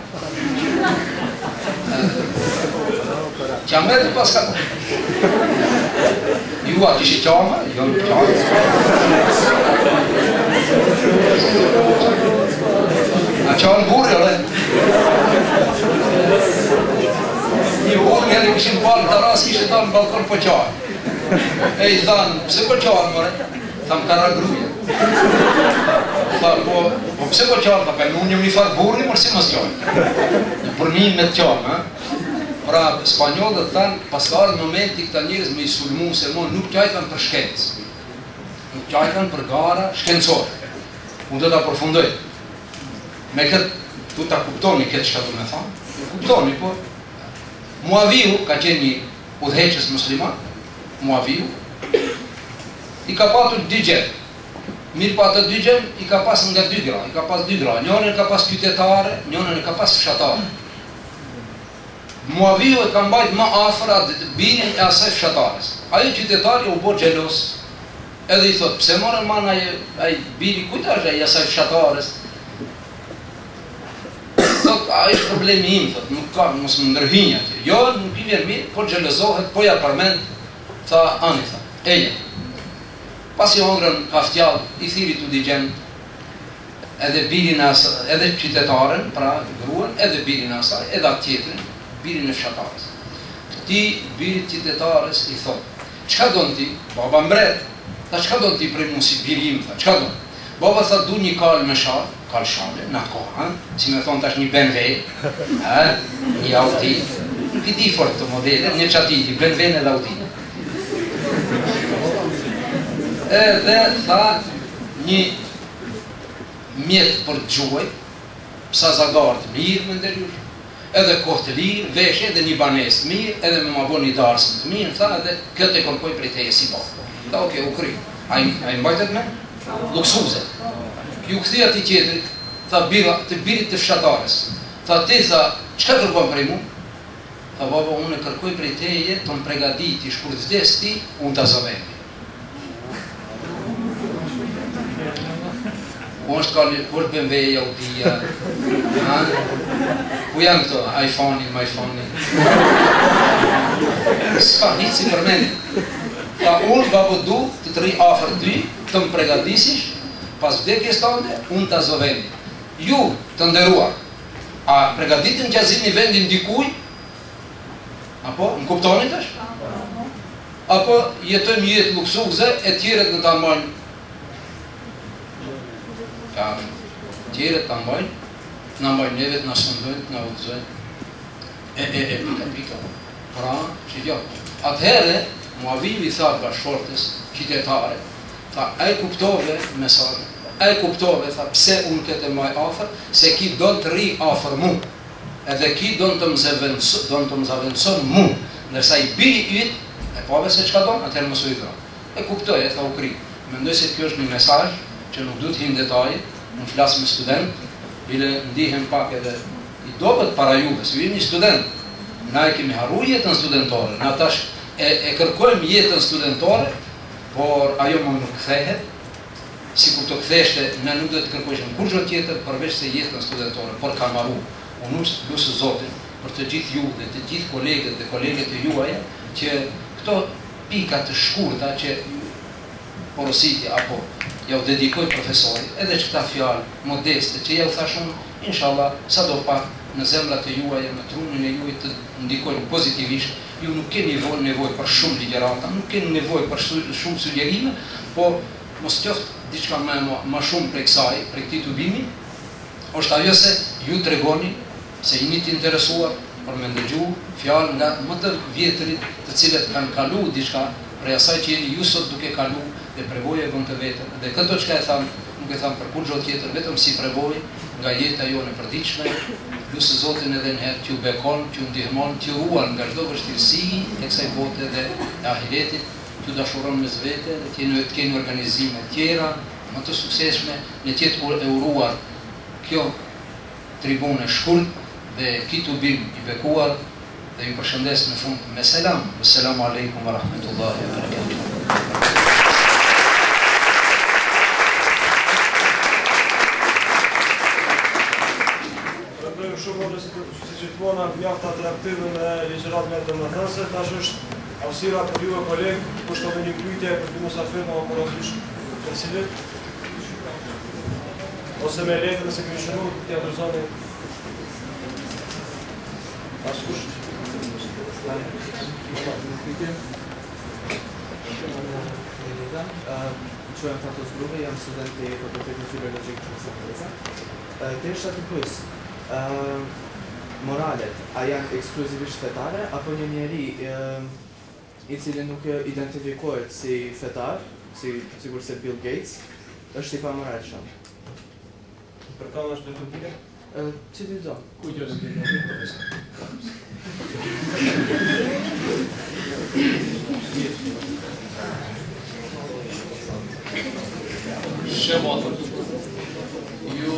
Qa mërë pas ka kohë. Ju atë ishi qama, jo në qama. A qanë burë, dhe? Një burë njëri këshin palë të ras, kishë ta në balkon po qanë. E i thanë, pse po qanë, mëre? Thamë, kara gruja. Thamë, po pse po qanë? Thamë, unë njëm një farë burë, mërë si mos qanë. Në përmin me të qanë, Pra, spanjollët thanë, pas ka ardhur momenti këta njerëz me i sulmu se nuk qajtan për shkencë. Nuk qajtan për gara shkencore. Unë do ta përfundoj. Me këtë, du ta kuptoni këtë çka do të them. Kuptoni, po. Muaviu ka qenë një udhëheqës musliman. Muaviu i ka patur dy gjë. Mirë pa të dy gjë, i ka pas nga dy gra. I ka pas dy gra. Njërin ka pas qytetare, njërin ka pas fshatare. Muaviu e ka mbajt më afër atë birin e asaj fshatares. Ai qytetari u bë xhelos. Edhe i thot, pse morën man ai biri kujt është ai asaj fshatares? Thot, ai është problemi im, thot, nuk ka, mos më ndërhinj atë. Jo, nuk i vjen mirë, po xhelozohet, po ja përmend, tha ani, tha, eja. Pas i hongrën kaftjall, i thiri të digjen, edhe birin asaj, edhe qytetaren, pra gruan, edhe birin asaj, edhe atë tjetrin, birin e fshatares. Ti, birit qytetares, i thot, çka don ti? Baba mbret, tha çka don ti prej mu si biri im, tha, çka don? Baba tha, du një kal me shal, kal shale, na kohë, si me thonë tash një BMW, një Audi, nuk i di fort të modele, një qatiti, BMW edhe Audi. Edhe tha një mjet për të gjuaj, sa zagartë mirë me ndërjush, edhe kohë të lirë, veshje edhe një banes të mirë, edhe me ma bo një darsën të mirë, tha edhe këtë e kërkoj prej teje si po. Tha oke, u kry. A i mbajtet me? Luksuze. Ju këthi ati tjetërit, tha të birit të fshatares. Tha ti, tha, qëka kërkojnë prej mu? Tha baba, unë e kërkoj prej teje, të më pregaditish, kur të vdes ti, unë të zavemi. Ku është BMW-ja, Audi-ja, ku janë këto, iPhone-i, s'ka një si përmeni. Tha unë, babo du, të të ri afer ty, të më pregadisish, pas vdekjes tënde, unë të zoveni. Ju, të nderuar, a pregaditin që azini vendin dikuj, apo, më kuptonit është? Apo jetojmë jetë luksuze, e tjeret në të mbajnë, tjere të mbajnë, në mbajnë nevet, në sëndojnë, në udhëzojnë. Pika. Pra, që gjatë. Atëhere, Muaviu i tha bashkëshortes, qytetare, tha, a i kuptove mesazhin, a i kuptove, tha, pse unë këtë maj afer, se ki do të ri afer mu, edhe ki do të më zavendëson mu, nërsa i biri yt, e pove se qka do, atëherë mësu i dra. E kuptoj, e tha u kri. Mendoj se kjo është një mesazh, që nuk du të hinë detaje, në flasë me student, bile ndihem pak edhe i dobet para juve, se vim një student, na e kemi harru jetën studentore, na tash e kërkojmë jetën studentore, por ajo më nuk kthehet, si kur të ktheshte, ne nuk dhe të kërkojshme kur gjë tjetër, përveç se jetën studentore, por kam harru, unë lusë Zotin, për të gjithë ju dhe të gjithë kolegët dhe kolegët e juaja, që këto pika të shkurta që porositja apo ja u dedikoj profesorit, edhe që këta fjallë modeste, që ja u thashun, inshallah, sa do pak në zemrat e juaja, në trunin e juaj të ndikojnë pozitivisht, ju nuk keni nevoj për shumë ligjerata, nuk keni nevoj për shumë sugjerime, po mos qoftë diçka më shumë për kësaj, për këti të bimi, është ajo se ju të regoni, se jeni të interesuar për me ndëgju fjallë nga më të vjetërit të cilët kanë kalu diçka, prej asaj që jeni ju sot duke kalu dhe prevoj e vënd të vetën. Dhe këto që e thamë, nuk e thamë për kur gjo tjetër, vetëm si prevoj nga jeta jo në përdiqme, lusë Zotin edhe njëherë t'ju bekon, t'ju ndihmon, t'ju ruan nga çdo vështirësi e kësaj bote dhe e ahiretit, t'ju dashuron me zvete dhe t'keni organizime tjera, më të sukseshme, në tjetë e uruar kjo tribune shkurt dhe kitu bim i bekuar dhe ju përshëndes në fund me selam. Assalamu alaikum wa rahmetullahi wa barakatuh. Shumë si që të mona mjaft atraktive me ligjërat me të më thënse, tash është hapësira për ju e kolegë, kushtë edhe një krytje për të musafir në operasysh të cilit, ose me letë nëse këmi shënur, të jadrëzoni askush. Qujem Fatos Bruve, jam student i Fakultetit Filologjik të Shkencave. Të isha të plus. moralet, a janë ekskluzivisht fetare, apo një njeri I cili nuk identifikohet si fetar, sigur se Bill Gates, është I pamoralshëm? Për ka është të pike? Cili do? Ku gjë të Shembull, ju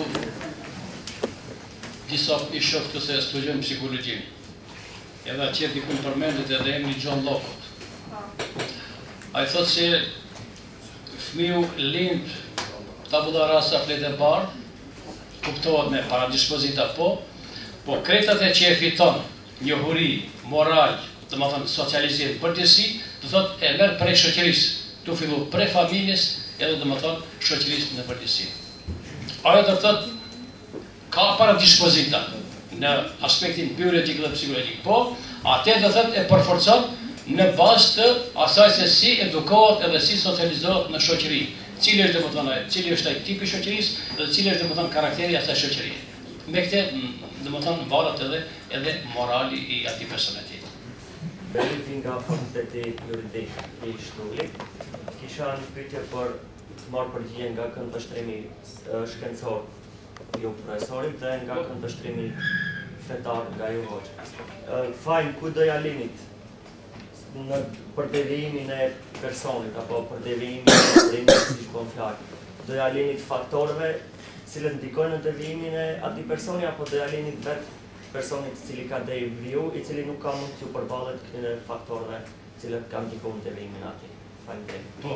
disa I shoh këtu se studiojmë psikologjinë. Edhe atje dikun përmendet edhe emri John Locke. Ai thotë se fëmiu lind tabula rasa flet e parë, kuptohet me paradispozita po kretat e që e fiton, njohuri, moral, domethënë socializim, përgjithësi, do thotë e merr prej shoqërisë, tu fillu prej familjes, edhe domethënë shoqërisë në përgjithësi. Ajo do thotë ka paradispozita në aspektin biologjik dhe psikologjik, po atë do thotë e përforcon në bazë të asaj se si edukohet edhe si socializohet në shoqëri. Cili është cili është ai tipi I shoqërisë dhe cili është karakteri I asaj shoqërie. Me këtë varet edhe morali I atij personi. Deri nga fakulteti juridik I Shtullit, kisha një pyetje për të marrë përgjigje nga këndvështrimi shkencor ju profesorit dhe nga këndvështrimi fetar nga ju hoxha. Fajn, ku do ja linit në për devijimin e personit apo për devijimin e rinjës si shkon fjalë? Do ja linit faktorëve cilët ndikojnë në devijimin e atij personi apo do ja linit vetë personit I cili ka deviju, I cili nuk ka mund t'ju përballet këtyre faktorëve cilët kanë ndikuar në devijimin e atij? Faleminderit. Po.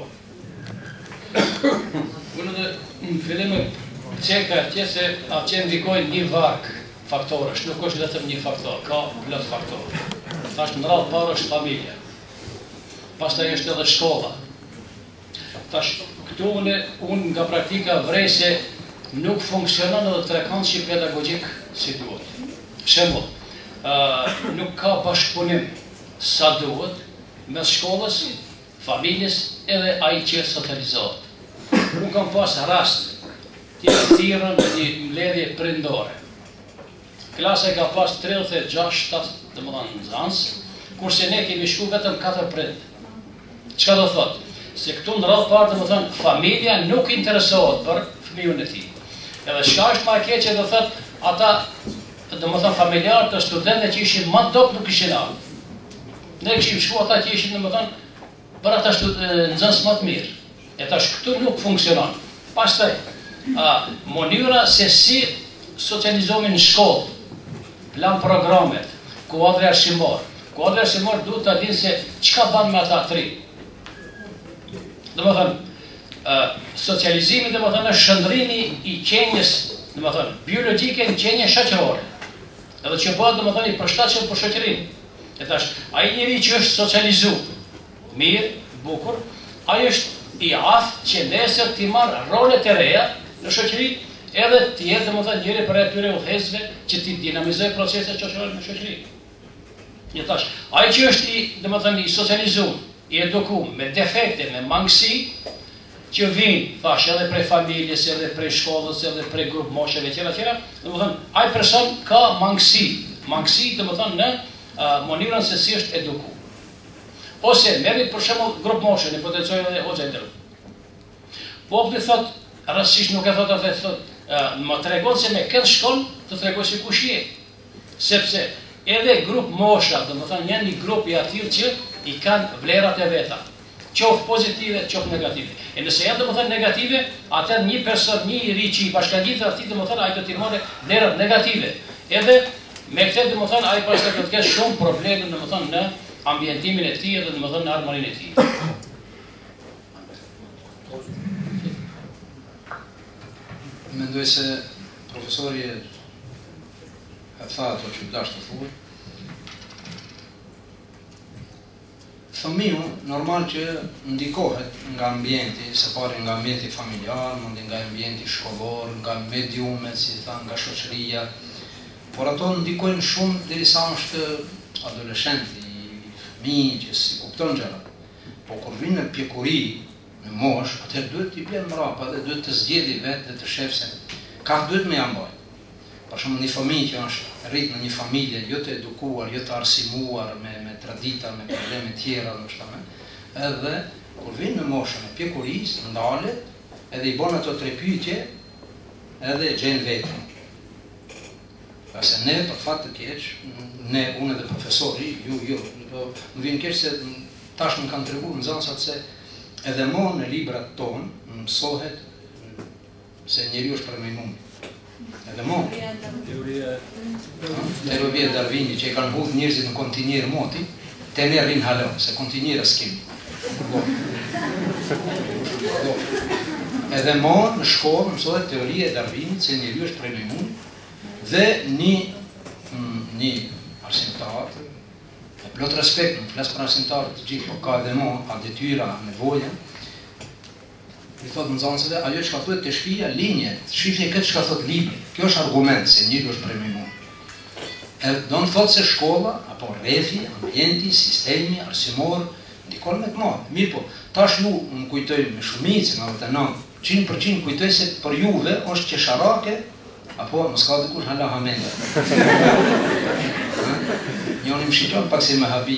Unë në fillim çeka atje se atje ndikojnë një varg faktorësh, nuk është vetëm një faktor, ka plot faktorë. Tash në radhë parë është familja. Pastaj është edhe shkolla. Tash këtu unë nga praktika vrej se nuk funksionon edhe trekançi pedagogjik si duhet. Shembull, nuk ka bashkëpunim sa duhet mes shkollës, familjes edhe ai që socializohet. Unë kam pas rast të Tirën në një mbledhje prindore. Klasa ka pas 36-7 nxënës, kurse ne kemi shku vetëm 4 prind. Çka do thotë? Se këtu në radhë parë familja nuk interesohet për fëmijën e tij. Edhe çka është më e keqe do thotë ata familjarët të studentëve që ishin më top nuk ishin ardhur. Ne kishim shku ata që ishin për ata nxënës më të mirë. E tash këtu nuk funksionon. Pastaj mënyra se si socializohemi në shkollë, plan programet, kuadri arsimor. Kuadri arsimor duhet ta dinë se çka bën me ata tri. Domethënë, socializimi është shndrimi I qenjes, biologjike në qenje shoqërore. Edhe që bëhet I përshtatshëm për shoqërinë. E tash, ai njeri që është socializuar, mirë, bukur, ai është I aftë që nesër t'i marrë rolet e reja në shoqëri, edhe të jetë njëri për atyre udhëhecësve që t'i dinamizoj proceset shoqërore në shoqëri. E tash, ai që është I socializuar, I edukuar me defekte, me mangësi, që vinë, thash, edhe prej familjes, edhe prej shkollës, edhe prej grup mosheve tjera, ai person ka mangësi në mënyrën se si është edukuar. Ose merri për shembull grup moshe, ne potencoj edhe hoxha ndër. Populli thot, rastësisht nuk e thot atë, thot, më tregon se me këtë shkollë të tregoj se kush je. Sepse edhe grup mosha, janë një grup I atyre që I kanë vlerat e veta, qoftë pozitive, qoftë negative. E nëse janë negative, atëherë një person, një I ri që I bashkangjitet atij, ai do t'i marrë vlerat negative. Edhe me këtë ai pastaj do të ketë shumë probleme në ambientimin e tij dhe në harmoninë e tij. Mendoj se profesori e tha ato që dash të thuaj. Fëmiu normal që ndikohet nga ambienti, së pari nga ambienti familjar, mundi nga ambienti shkollor, nga mediumet, si tha, nga shoqëria, por ato ndikojnë shumë derisa është adoleshenti, fëmijë që si kupton gjëra. Po kur vjen në pjekuri, në mosh, atëherë duhet t'i bën mrapa dhe duhet të zgjidhë vetë dhe të shef se ka duhet me ja mbaj. për shumë një fëmijë që është rritë në një familje jo të edukuar, jo të arsimuar me tradita, me probleme tjera, edhe kur vinë në moshën e pjekurisë, ndalet, edhe i bon ato 3 pyetje, edhe e gjenë vetën. Pase ne, për fat të keq, unë edhe profesori, më vinë keq se tash më kanë treguar nxënësat se edhe mo në librat tonë mësohet se njeriu është përmejmum. Edhe mo. Teoria e Darwinit që i kanë hudhë njerëzit në kontinjerë moti, te ne rrinë halon, se kontinjerë s'kemi. Edhe mo në shkollë mësohet teoria e Darwinit se njeriu është përmejmum dhe një arsimtar, me plot respekt, në flas për arsimtarët të gjithë, po ka edhe mo, ka detyra, nevoja, i thotë nxënësve, ajo që ka thuhet te shtëpia, linjet, shifje këtë që ka thot libri. Kjo është argument se njeriu është përmejmum. Do në thotë se shkolla, apo rrethi, ambienti, sistemi, arsimor, ndikon me të madh. Mirë po, tash ju më kujtoj me shumicë, 99% kujtoj se për juve është qesharake, apo mos ka dikush hala hamenda. Njoni më shqyton pak si me habi.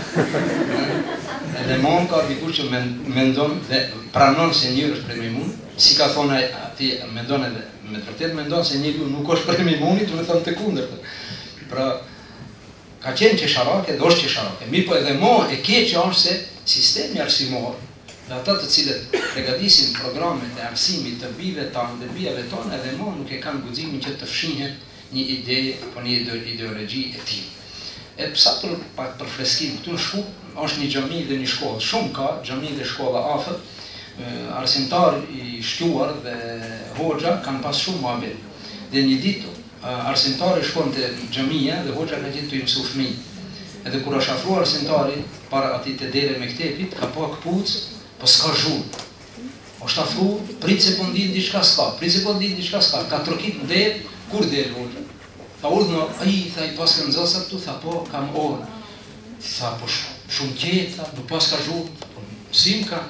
Edhe mon ka dikush që mendon dhe pranon se njëri është përmejmum, si ka thonë ati mendon edhe me të vërtetë mendon se njeriu nuk është përmejmuni, do të thonë të kundërtën. Pra ka qenë qesharake dhe është qesharake. Mirë po edhe mo e keqja është se sistemi arsimor dhe ata të cilët përgatisin programet e arsimit të bijve tanë dhe bijave tonë, edhe mo nuk e kanë guximin që të fshihet një ide apo një ideologji e tillë. E psa për freskim, këtu në Shkup është një xhami dhe një shkollë, shumë ka xhami dhe shkolla afër, arsimtar i shtuar dhe hoxha kanë pas shumë muhabet. Dhe një ditë arsimtari shkon te xhamia dhe hoxha ka gjetur të mësoj fëmijë. Edhe kur është afruar arsimtari para atij te dere mektepit, ka pa kpuc, po s'ka zhurmë. Është afruar, prit se po ndin diçka s'ka, ka trokit në derë, kur del hoxha? Tha urdhno, tha i pas ka nxënësa këtu, tha po, kam orë. Tha po shumë qetë, tha, nuk pas ka zhurmë, po mësim ka.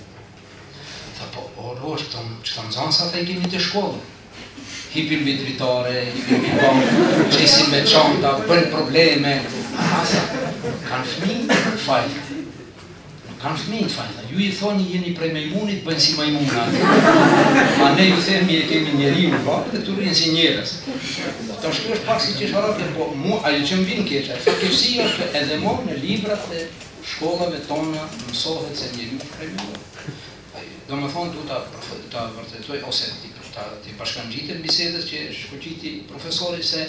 Tha po, orë është, që ta nxënësa, tha i kemi të shkollë. Hipin mbi dritare, hipin mbi bankë, qesin me çanta, bën probleme. Tha, kanë fëmijë në fajtë. Kanë fëmijë në fajtë. Ju i thoni jeni prej majmunit, bëjnë si majmuna. A ne ju themi e kemi njeriu në varë dhe të rrinë si njerëz. Ta shkruaj pak si qesharake, po ajo që më vjen keq, fatkeqësia është edhe mo në librat e shkollave tona mësohet se njeriu është prej majmunit. Domethënë duhet ta vërtetoj ose ti bashkangjitet bisedës që shkuqiti profesori se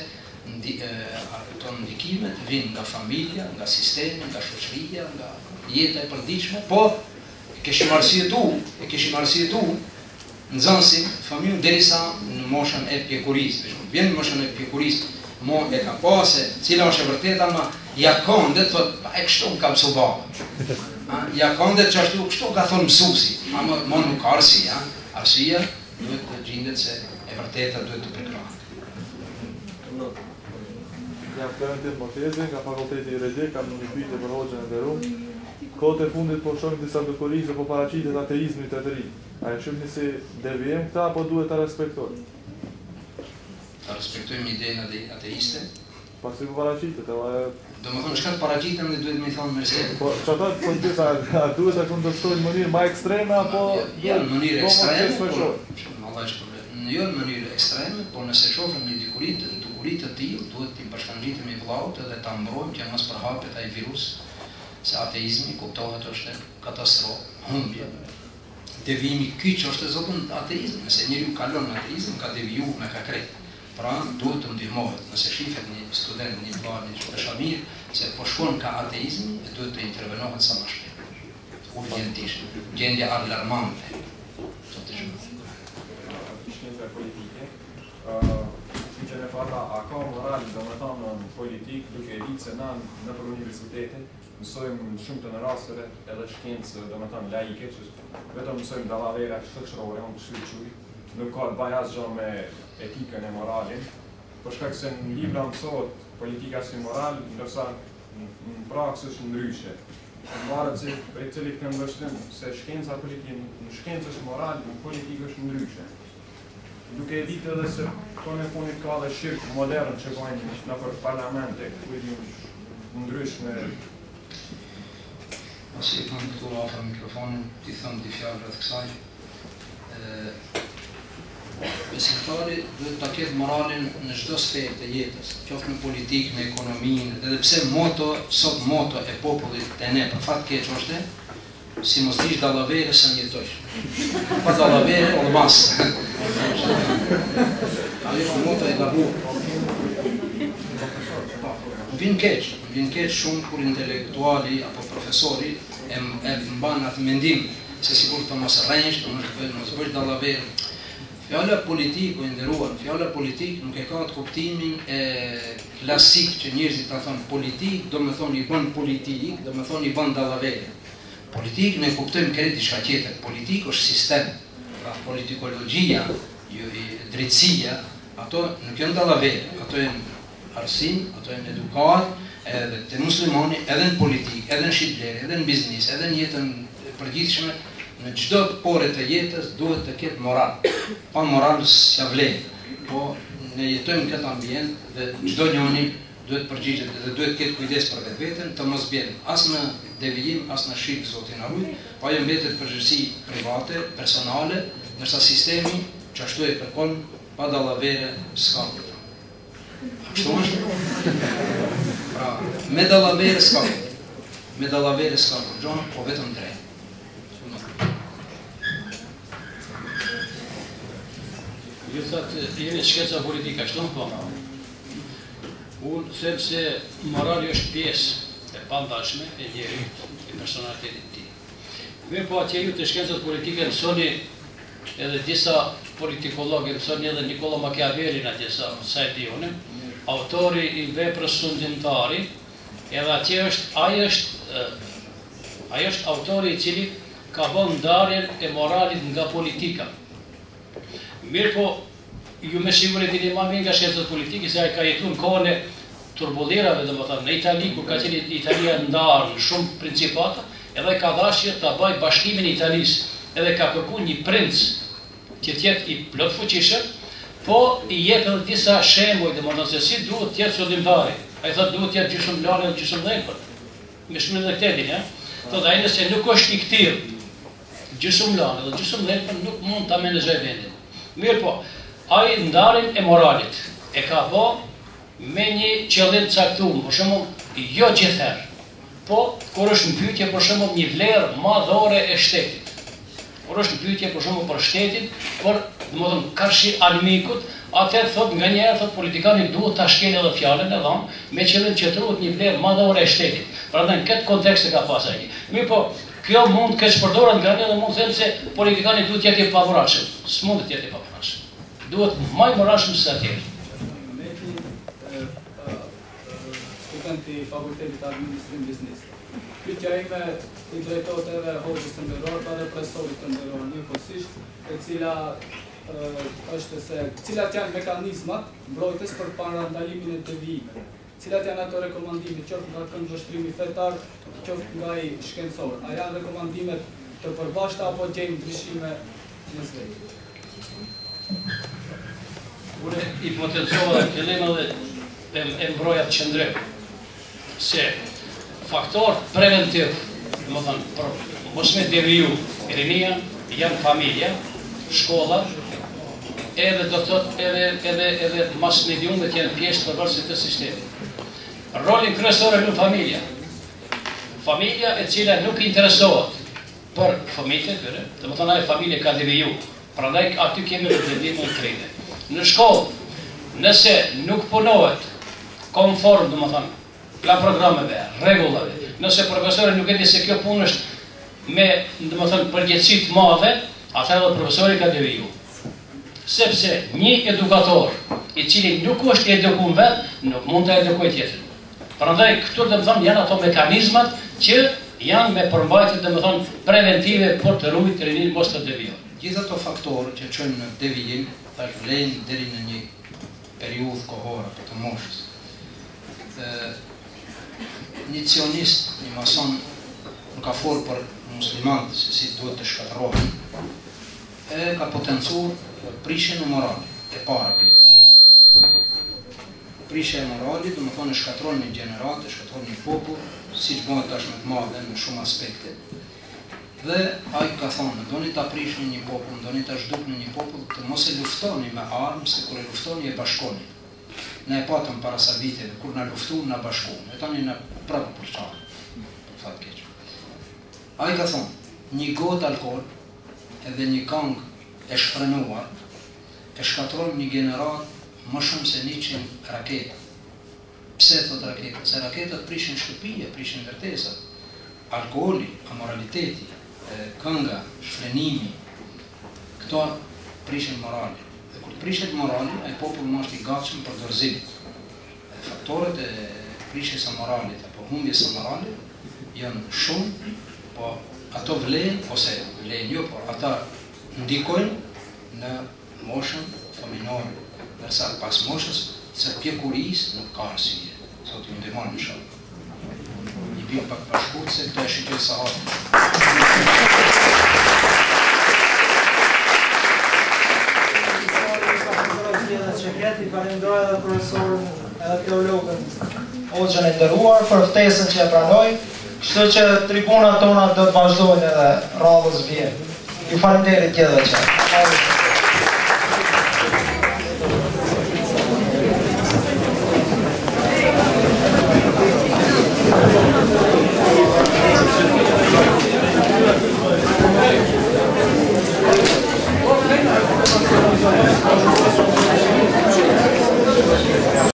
ato ndikimet vijnë nga familja, nga sistemi, nga shoqëria, nga jeta e përditshme, po e kishim arsyetu nxënësin fëmijën derisa në moshën e pjekurisë. Vjen në moshën e pjekurisë, mo e ka pasë, cila është e vërteta, ama ja kondet, thot, pa e kështu ka mësu baba. Ja kondet që ashtu, kështu ka thonë mësusi, ama mo nuk ka arsia. Arsia duhet të gjendet se e vërteta duhet të përkrahet. Jam Klementin Motezi, nga fakulteti i Regje, kam një pyetje për hoxhën e nderuar. Kohët e fundit po shohim disa dokurizë po paraqitet ateizmi të ri. A e shihni si devijim këta apo duhet ta respektojmë? Ta respektojmë idenë ateiste. Pasi po paraqitet, domethënë çka paraqitem dhe duhet më thonë mëse. Po çfarë po disa duhet ta kundërshtojnë në mënyrë më ekstreme apo jo në mënyrë ekstreme? Jo në mënyrë ekstreme, por nëse shohim një dikurit të tillë, duhet të bashkangjitemi vëllaut edhe ta mbrojmë që mos përhapet ai virus, se ateizmi kuptohet është katastrofë, humbje. Devijimi kyç është zotën ateizmi, nëse njeriu kalon në ateizëm, ka devijuar me kakret. Pra duhet të ndihmohet, nëse shihet një student, një vëllai, një shpeshamir, se po shkon ka ateizmi, duhet të intervenohet sa më shpejt. Urgjentisht, gjendje alarmante. Pyetja e parë, a ka moral, domethënë në politikë, duke ditë se na nëpër universitete mësojmë shumë të në rasteve edhe shkencë, domethënë laike, që vetëm mësojmë dallavera shoqërore, unë shqyrçuj, nuk ka të bëjë asgjë me etikën e moralin, për shkak se në libra mësohet politika si moral, ndërsa në praksë është ndryshe. Varet se prej cilit këndvështrim se shkenca politik, në shkencë është moral, në politikë është ndryshe. duke e ditë edhe se tonë e funit ka dhe shirk modern që bajnë në për parlamente, kujdi ndryshme. Asi i kanë këtu afër mikrofonin, ti thëmë di fjallë rreth kësaj. Besimtari duhet ta ketë moralin në çdo sferë të jetës, qoftë në politikë, në ekonominë, edhe pse sot moto e popullit të ne, për fat keq është, si mos dish dallavere sa njëtojsh. Pa dallavere, olmaz. Ajo moto e gabuar. Vin keq shumë kur intelektuali apo profesori e mban atë mendim se sikur të mos rrenjsh, të mos bësh dallavere. Fjala politik, o nderuar, fjala politik nuk e ka atë kuptimin klasik që njerëzit ta thonë politik, do me thonë i bën politik, do me thonë i bën dallavere. Politik ne kuptojmë këtë diçka tjetër. Politik është sistem. Pra politikologjia, drejtësia, ato nuk janë dallavere, ato janë arsim, ato janë edukat, edhe të muslimani, edhe në politik, edhe në shitblerë, edhe në biznis, edhe në jetën përgjithshme. Në çdo pore të jetës duhet të ketë moral. Pa moral s'ja vlen. Po ne jetojmë këtë ambient dhe çdo njeri duhet përgjigjet dhe duhet ketë kujdes për vetveten të mos bjen as në devijim, as në shirk, Zoti na ruaj, po ajo mbetet përgjegjësi private, personale, ndërsa sistemi që ashtu e kërkon pa dallavere s'ka. Kështu është? Pra, me dallavere s'ka. Me dallavere s'ka gjë, po vetëm drejt. Ju thëtë, jeni shkeca politika, ashtu po? Unë them se morali është pjesë e pandashme e njerit, e personalitetit ti. Mirë po atje ju të shkencat politike mësoni edhe disa politikologë, mësoni edhe Nicola Machiavelli në disa sa e dione, autori i veprës sundimtari, edhe atje është, ai është autori i cili ka bën ndarjen e moralit nga politika. Mirë po, ju me siguri dini ma mirë nga shkencët politike, se ai ka jetu në kohën e turbulerave, dhe më thënë, në Itali, kur ka qenë Italia ndarë në shumë principata, edhe ka dashje të baj bashkimin e Italisë, edhe ka kërku një princ që tjetë i plot fuqishëm, po i jep edhe disa shembuj, dhe më thënë se si duhet tjetë sundimtari. Ai thotë duhet tjetë gjysmë larë dhe gjysmë dhepër. Me shmën dhe këtedin, ja? Thotë ai nëse nuk është i këtirë, gjysmë larë dhe gjysmë dhepër nuk mund ta menaxhojë vendin. Mirë po, ai ndarjen e moralit e ka bë me një qëllim caktuar, për shembull, jo gjithherë, po kur është në pyetje për shembull një vlerë madhore e shtetit. Kur është në pyetje për shembull për shtetin, por domethënë karshi armikut, atëherë thot nganjëherë thot politikani duhet ta shkelë edhe fjalën e dhënë me qëllim që truhet një vlerë madhore e shtetit. Prandaj në këtë kontekst e ka pas ai. Mirë po, kjo mund keq përdoret nga ne dhe mund të them se politikani duhet të jetë i pavarurshëm. S'mund të jetë i pavarurshëm. Duhet më i moralshëm se atje. Student i fakultetit administrim biznes. Pyetja ime i drejtohet edhe hoxhës të nderuar, pa dhe profesorit të nderuar njëkohësisht, e cila është se cilat janë mekanizmat mbrojtës për parandalimin e devijimeve. Cilat janë ato rekomandime, qoftë nga këndvështrimi fetar, qoftë nga i shkencor. A janë rekomandimet të përbashkëta apo gjejmë ndryshime në zvetë? Unë i potencova dhe fillim edhe e mbroja të qëndrim. Se faktor preventiv, më thënë, për mos me deviju rinia, janë familja, shkolla, edhe do të thotë edhe mass mediumet janë pjesë përbërësit të sistemit. Rolin kryesor e lën familja. Familja e cila nuk interesohet për fëmijët e tyre, domethënë ai familje ka deviju. Prandaj aty kemi devijime të krejtë. Në shkollë, nëse nuk punohet konform, domethënë, la programeve, rregullave, nëse profesori nuk e di se kjo punë është me, domethënë, përgjegjësi të madhe, atëherë profesori ka deviju. Sepse një edukator i cili nuk është i edukuar vetë, nuk mund të edukojë tjetrin. Prandaj këtu domethënë janë ato mekanizmat që janë me përmbajtje domethënë preventive për të ruajtur rinin mos të devijojë. Gjithë ato faktorë që çojnë në devijim, tash vlen deri në një periudhë kohore të moshës. Një cionist, një mason, nuk ka folë për muslimanët se si duhet të shkatërrohen. e ka potencuar prishjen e moralit, e para pikë. Prishja e moralit, do të thonë shkatron një gjenerat, shkatron një popull, siç bëhet tashmë të madhe në shumë aspekte. Dhe ai ka thonë, doni ta prishni një popull, doni ta zhdukni një popull, të mos e luftoni me armë, se kur e luftoni e bashkoni. Ne e patëm para sa viteve, kur na luftuam, na bashkuam. E tani na prapë për çfarë? Për fat keq. Ai ka thonë, një gotë alkool edhe një këngë e shfrenuar e shkatron një generat më shumë se 100 raketa. Pse thot raketa? Se raketat prishin shtëpia, prishin ndërtesat. Alkooli, amoraliteti, kënga, shfrenimi, këto prishin moralin. Dhe kur prishet moralin, ai popull më është i gatshëm për dorëzim. Faktorët e prishjes së moralit apo humbjes së moralit janë shumë, po ato vlen ose vlen jo, por ata ndikojnë në moshën fëminore, ndërsa pas moshës së pjekurisë nuk ka arsye. Zoti ju ndihmon inshallah. Një pikë pak bashkut se këto e shqyqoj sahabë. I falenderoj edhe profesorin edhe teologën Hoxhën e nderuar për ftesën që e pranoi, kështu që tribunat tona do të vazhdojnë edhe radhës vjen. Ju falenderoj gjithë që.